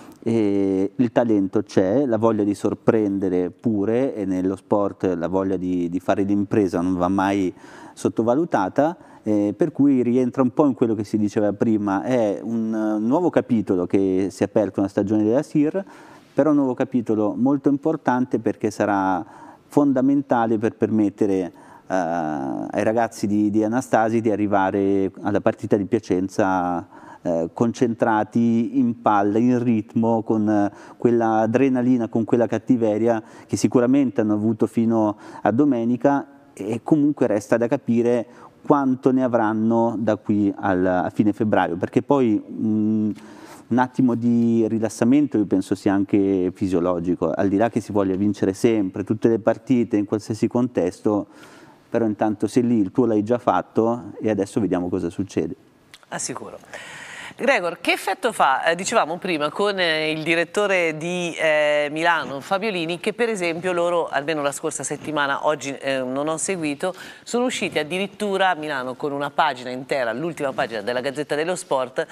Il talento c'è, la voglia di sorprendere pure, e nello sport la voglia di fare l'impresa non va mai sottovalutata, per cui rientra un po' in quello che si diceva prima. È un nuovo capitolo che si è aperto nella stagione della SIR, però un nuovo capitolo molto importante perché sarà fondamentale per permettere ai ragazzi di Anastasi di arrivare alla partita di Piacenza concentrati in palla, in ritmo, con quella adrenalina, con quella cattiveria che sicuramente hanno avuto fino a domenica, e comunque resta da capire quanto ne avranno da qui a fine febbraio, perché poi un attimo di rilassamento io penso sia anche fisiologico, al di là che si voglia vincere sempre, tutte le partite, in qualsiasi contesto, però intanto sei lì, il tuo l'hai già fatto e adesso vediamo cosa succede. Sicuro. Gregor, che effetto fa, dicevamo prima, con il direttore di Milano, Fabiolini, che per esempio loro, almeno la scorsa settimana, oggi non ho seguito, sono usciti addirittura a Milano con una pagina intera, l'ultima pagina della Gazzetta dello Sport,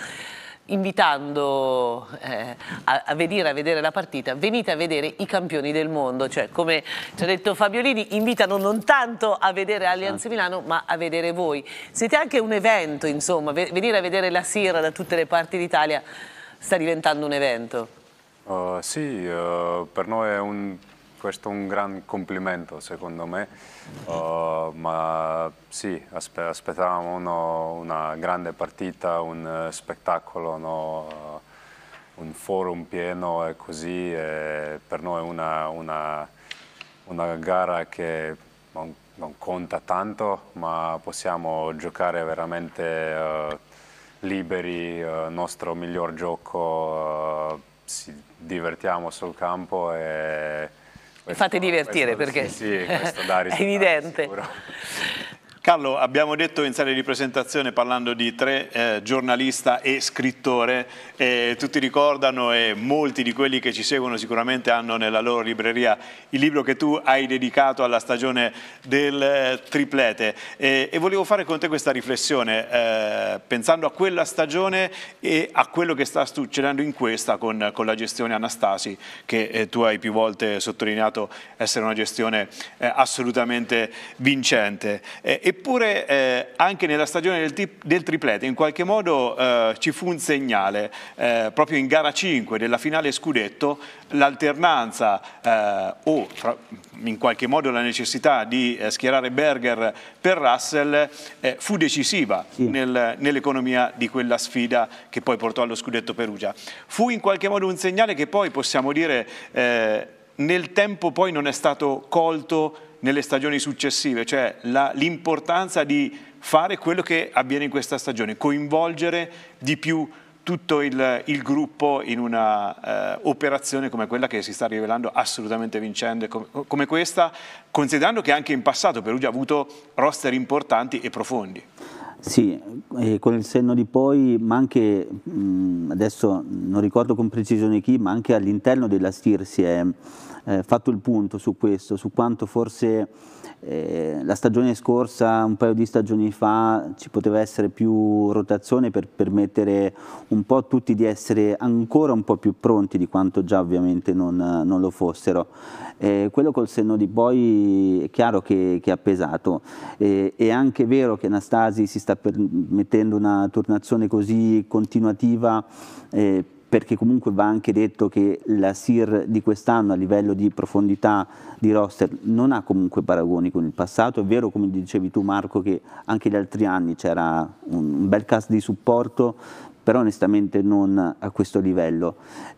invitando a venire a vedere la partita, venite a vedere i campioni del mondo, cioè come ci ha detto Fabiolini, invitano non tanto a vedere Allianz Milano ma a vedere voi. Siete anche un evento, insomma, venire a vedere la SIR da tutte le parti d'Italia sta diventando un evento. Sì, per noi è questo è un gran complimento secondo me, ma sì, aspettavamo una grande partita, un spettacolo, un forum pieno e così, e per noi una gara che non conta tanto, ma possiamo giocare veramente liberi, il nostro miglior gioco, ci divertiamo sul campo e fate divertire perché sì, questo dà è evidente. Carlo, abbiamo detto in serie di presentazione, parlando di tre, giornalista e scrittore, tutti ricordano e molti di quelli che ci seguono sicuramente hanno nella loro libreria il libro che tu hai dedicato alla stagione del triplete, e volevo fare con te questa riflessione, pensando a quella stagione e a quello che sta succedendo in questa con la gestione Anastasi, che tu hai più volte sottolineato essere una gestione assolutamente vincente. Eppure anche nella stagione del triplete in qualche modo ci fu un segnale, proprio in gara 5 della finale scudetto, l'alternanza o in qualche modo la necessità di schierare Berger per Russell fu decisiva nell'economia di quella sfida che poi portò allo scudetto Perugia. Fu in qualche modo un segnale che poi possiamo dire nel tempo poi non è stato colto nelle stagioni successive, cioè l'importanza di fare quello che avviene in questa stagione, coinvolgere di più tutto il gruppo in una operazione come quella che si sta rivelando assolutamente vincente come questa, considerando che anche in passato Perugia ha avuto roster importanti e profondi. Sì, con il senno di poi, ma anche, adesso non ricordo con precisione chi, ma anche all'interno della STIR si è fatto il punto su questo, su quanto forse la stagione scorsa, un paio di stagioni fa, ci poteva essere più rotazione per permettere un po' a tutti di essere ancora un po' più pronti di quanto già ovviamente non lo fossero. Quello col senno di poi è chiaro che ha pesato. È anche vero che Anastasi si sta permettendo una turnazione così continuativa, perché comunque va anche detto che la SIR di quest'anno a livello di profondità di roster non ha comunque paragoni con il passato. È vero, come dicevi tu Marco, che anche gli altri anni c'era un bel cast di supporto, però onestamente non a questo livello.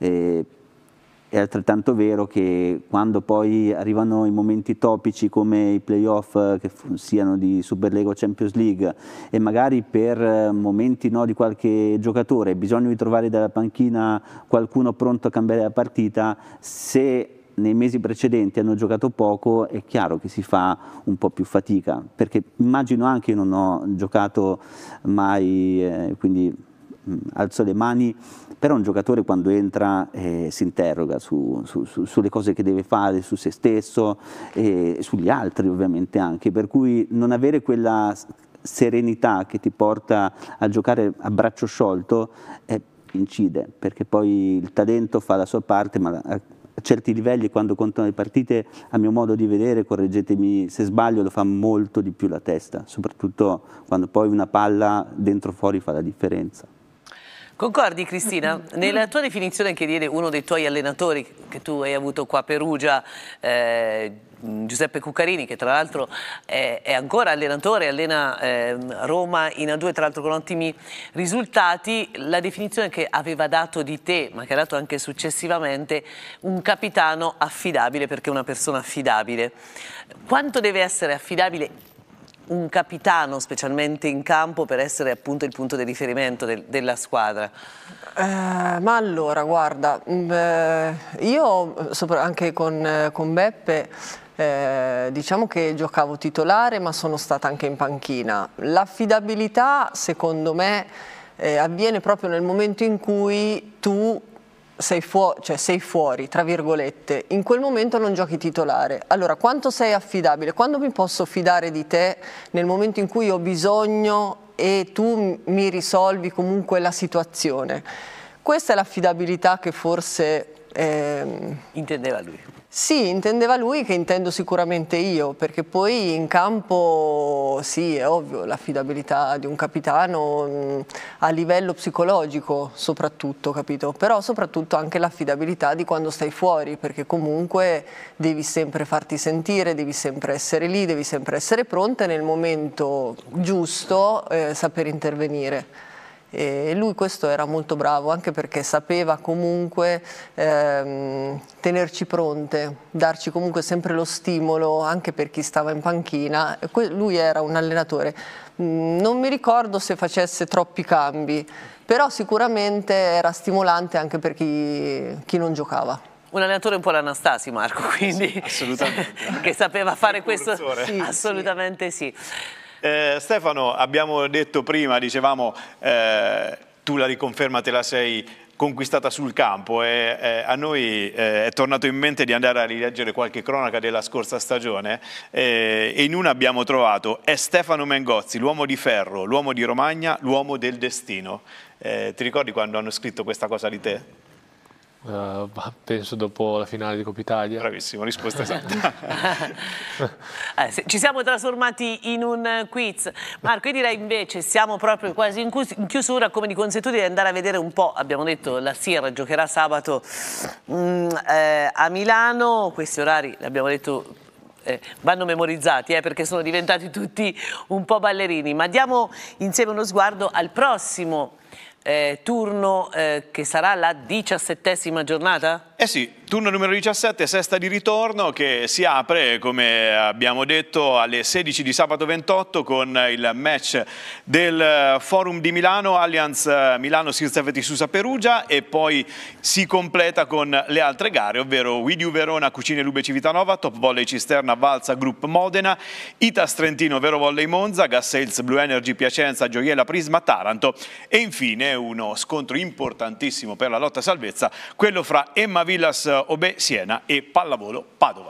È altrettanto vero che quando poi arrivano i momenti topici come i playoff, che siano di Superlega o Champions League, e magari per momenti di qualche giocatore bisogna ritrovare dalla panchina qualcuno pronto a cambiare la partita, se nei mesi precedenti hanno giocato poco è chiaro che si fa un po' più fatica, perché immagino anche, io non ho giocato mai, quindi alzo le mani, però un giocatore quando entra si interroga sulle cose che deve fare, su se stesso e sugli altri ovviamente anche, per cui non avere quella serenità che ti porta a giocare a braccio sciolto incide, perché poi il talento fa la sua parte, ma a certi livelli, quando contano le partite, a mio modo di vedere, correggetemi se sbaglio, lo fa molto di più la testa, soprattutto quando poi una palla dentro o fuori fa la differenza. Concordi Cristina? Nella tua definizione che diede uno dei tuoi allenatori che tu hai avuto qua a Perugia, Giuseppe Cuccarini, che tra l'altro è ancora allenatore, allena Roma in A2 tra l'altro con ottimi risultati, la definizione che aveva dato di te, ma che ha dato anche successivamente, un capitano affidabile, perché è una persona affidabile. Quanto deve essere affidabile un capitano, specialmente in campo, per essere appunto il punto di riferimento della squadra? Ma allora, guarda, io anche con Beppe diciamo che giocavo titolare, ma sono stata anche in panchina. L'affidabilità, secondo me, avviene proprio nel momento in cui tu sei fuori, tra virgolette, in quel momento non giochi titolare. Allora, quanto sei affidabile? Quando mi posso fidare di te nel momento in cui ho bisogno e tu mi risolvi comunque la situazione? Questa è l'affidabilità che forse intendeva lui. Sì, intendeva lui, che intendo sicuramente io, perché poi in campo sì, è ovvio, l'affidabilità di un capitano a livello psicologico soprattutto, capito? Però soprattutto anche l'affidabilità di quando stai fuori, perché comunque devi sempre farti sentire, devi sempre essere lì, devi sempre essere pronta e nel momento giusto saper intervenire. E lui questo era molto bravo, anche perché sapeva comunque tenerci pronte, darci comunque sempre lo stimolo anche per chi stava in panchina. Lui era un allenatore, non mi ricordo se facesse troppi cambi, però sicuramente era stimolante anche per chi non giocava. Un allenatore un po' l'Anastasi, Marco, quindi sì, assolutamente. che sapeva fare questo, sì, assolutamente sì. Stefano, abbiamo detto prima, dicevamo, tu la riconferma te la sei conquistata sul campo e a noi è tornato in mente di andare a rileggere qualche cronaca della scorsa stagione e in una abbiamo trovato è Stefano Mengozzi, l'uomo di ferro, l'uomo di Romagna, l'uomo del destino. Ti ricordi quando hanno scritto questa cosa di te? Penso dopo la finale di Coppa Italia. Bravissimo, risposta esatta. Ci siamo trasformati in un quiz. Marco, io direi invece siamo proprio quasi in chiusura, come di consuetudine, andare a vedere un po'. Abbiamo detto la SIR giocherà sabato a Milano, questi orari l'abbiamo detto vanno memorizzati perché sono diventati tutti un po' ballerini, ma diamo insieme uno sguardo al prossimo turno che sarà la 17ª giornata? Eh sì, turno numero 17, sesta di ritorno, che si apre, come abbiamo detto, alle 16 di sabato 28 con il match del Forum di Milano, Allianz Milano Sirte Susa Perugia, e poi si completa con le altre gare, ovvero Widiu Verona Cucine Lube Civitanova, Top Volley Cisterna Valsa Group Modena, Itas Trentino Vero Volley Monza, Gas Sales Blue Energy Piacenza Gioiella Prisma Taranto e infine uno scontro importantissimo per la lotta salvezza, quello fra Emma Villas Obè Siena e Pallavolo Padova.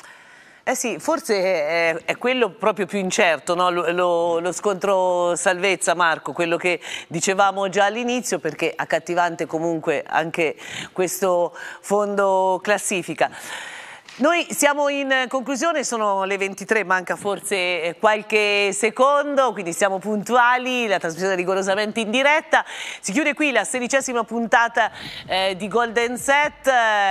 Eh sì, forse è quello proprio più incerto, no? Lo scontro salvezza, Marco, quello che dicevamo già all'inizio, perché accattivante comunque anche questo fondo classifica. Noi siamo in conclusione, sono le 23, manca forse qualche secondo, quindi siamo puntuali, la trasmissione è rigorosamente in diretta. Si chiude qui la 16ª puntata di Golden Set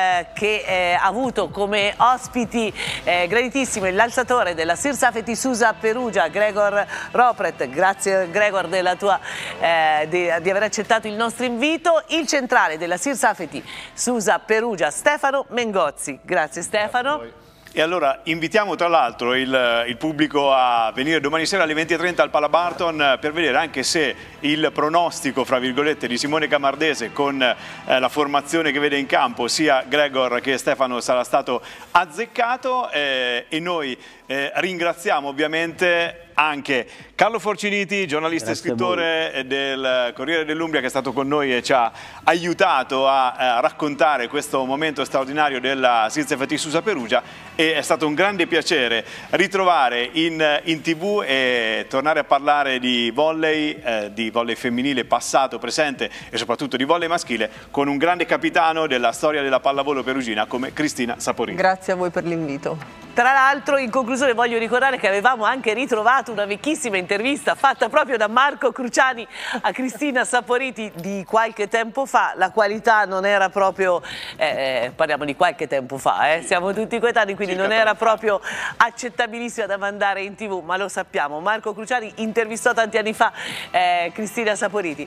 che ha avuto come ospiti graditissimi l'alzatore della Sir Safety Susa Perugia, Gregor Ropret. Grazie Gregor della tua, di aver accettato il nostro invito. Il centrale della Sir Safety Susa Perugia, Stefano Mengozzi. Grazie Stefano. E allora invitiamo tra l'altro il pubblico a venire domani sera alle 20:30 al Palabarton per vedere anche se il pronostico, fra virgolette, di Simone Camardese con la formazione che vede in campo sia Gregor che Stefano sarà stato azzeccato e noi ringraziamo ovviamente anche Carlo Forciniti, giornalista e scrittore del Corriere dell'Umbria, che è stato con noi e ci ha aiutato a raccontare questo momento straordinario della Sirte Feti Susa Perugia, e è stato un grande piacere ritrovare in TV e tornare a parlare di volley femminile passato, presente e soprattutto di volley maschile con un grande capitano della storia della pallavolo perugina come Cristina Saporini. Grazie a voi per l'invito. Tra l'altro, in conclusione voglio ricordare che avevamo anche ritrovato una vecchissima intervista fatta proprio da Marco Cruciani a Cristina Saporiti di qualche tempo fa. La qualità non era proprio, parliamo di qualche tempo fa, siamo tutti coetanei, quindi non era proprio accettabilissima da mandare in TV, ma lo sappiamo. Marco Cruciani intervistò tanti anni fa Cristina Saporiti.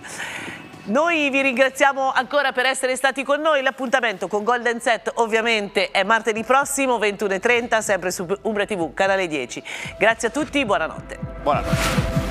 Noi vi ringraziamo ancora per essere stati con noi. L'appuntamento con Golden Set ovviamente è martedì prossimo 21:30, sempre su Umbria TV, canale 10. Grazie a tutti, buonanotte. Buonanotte.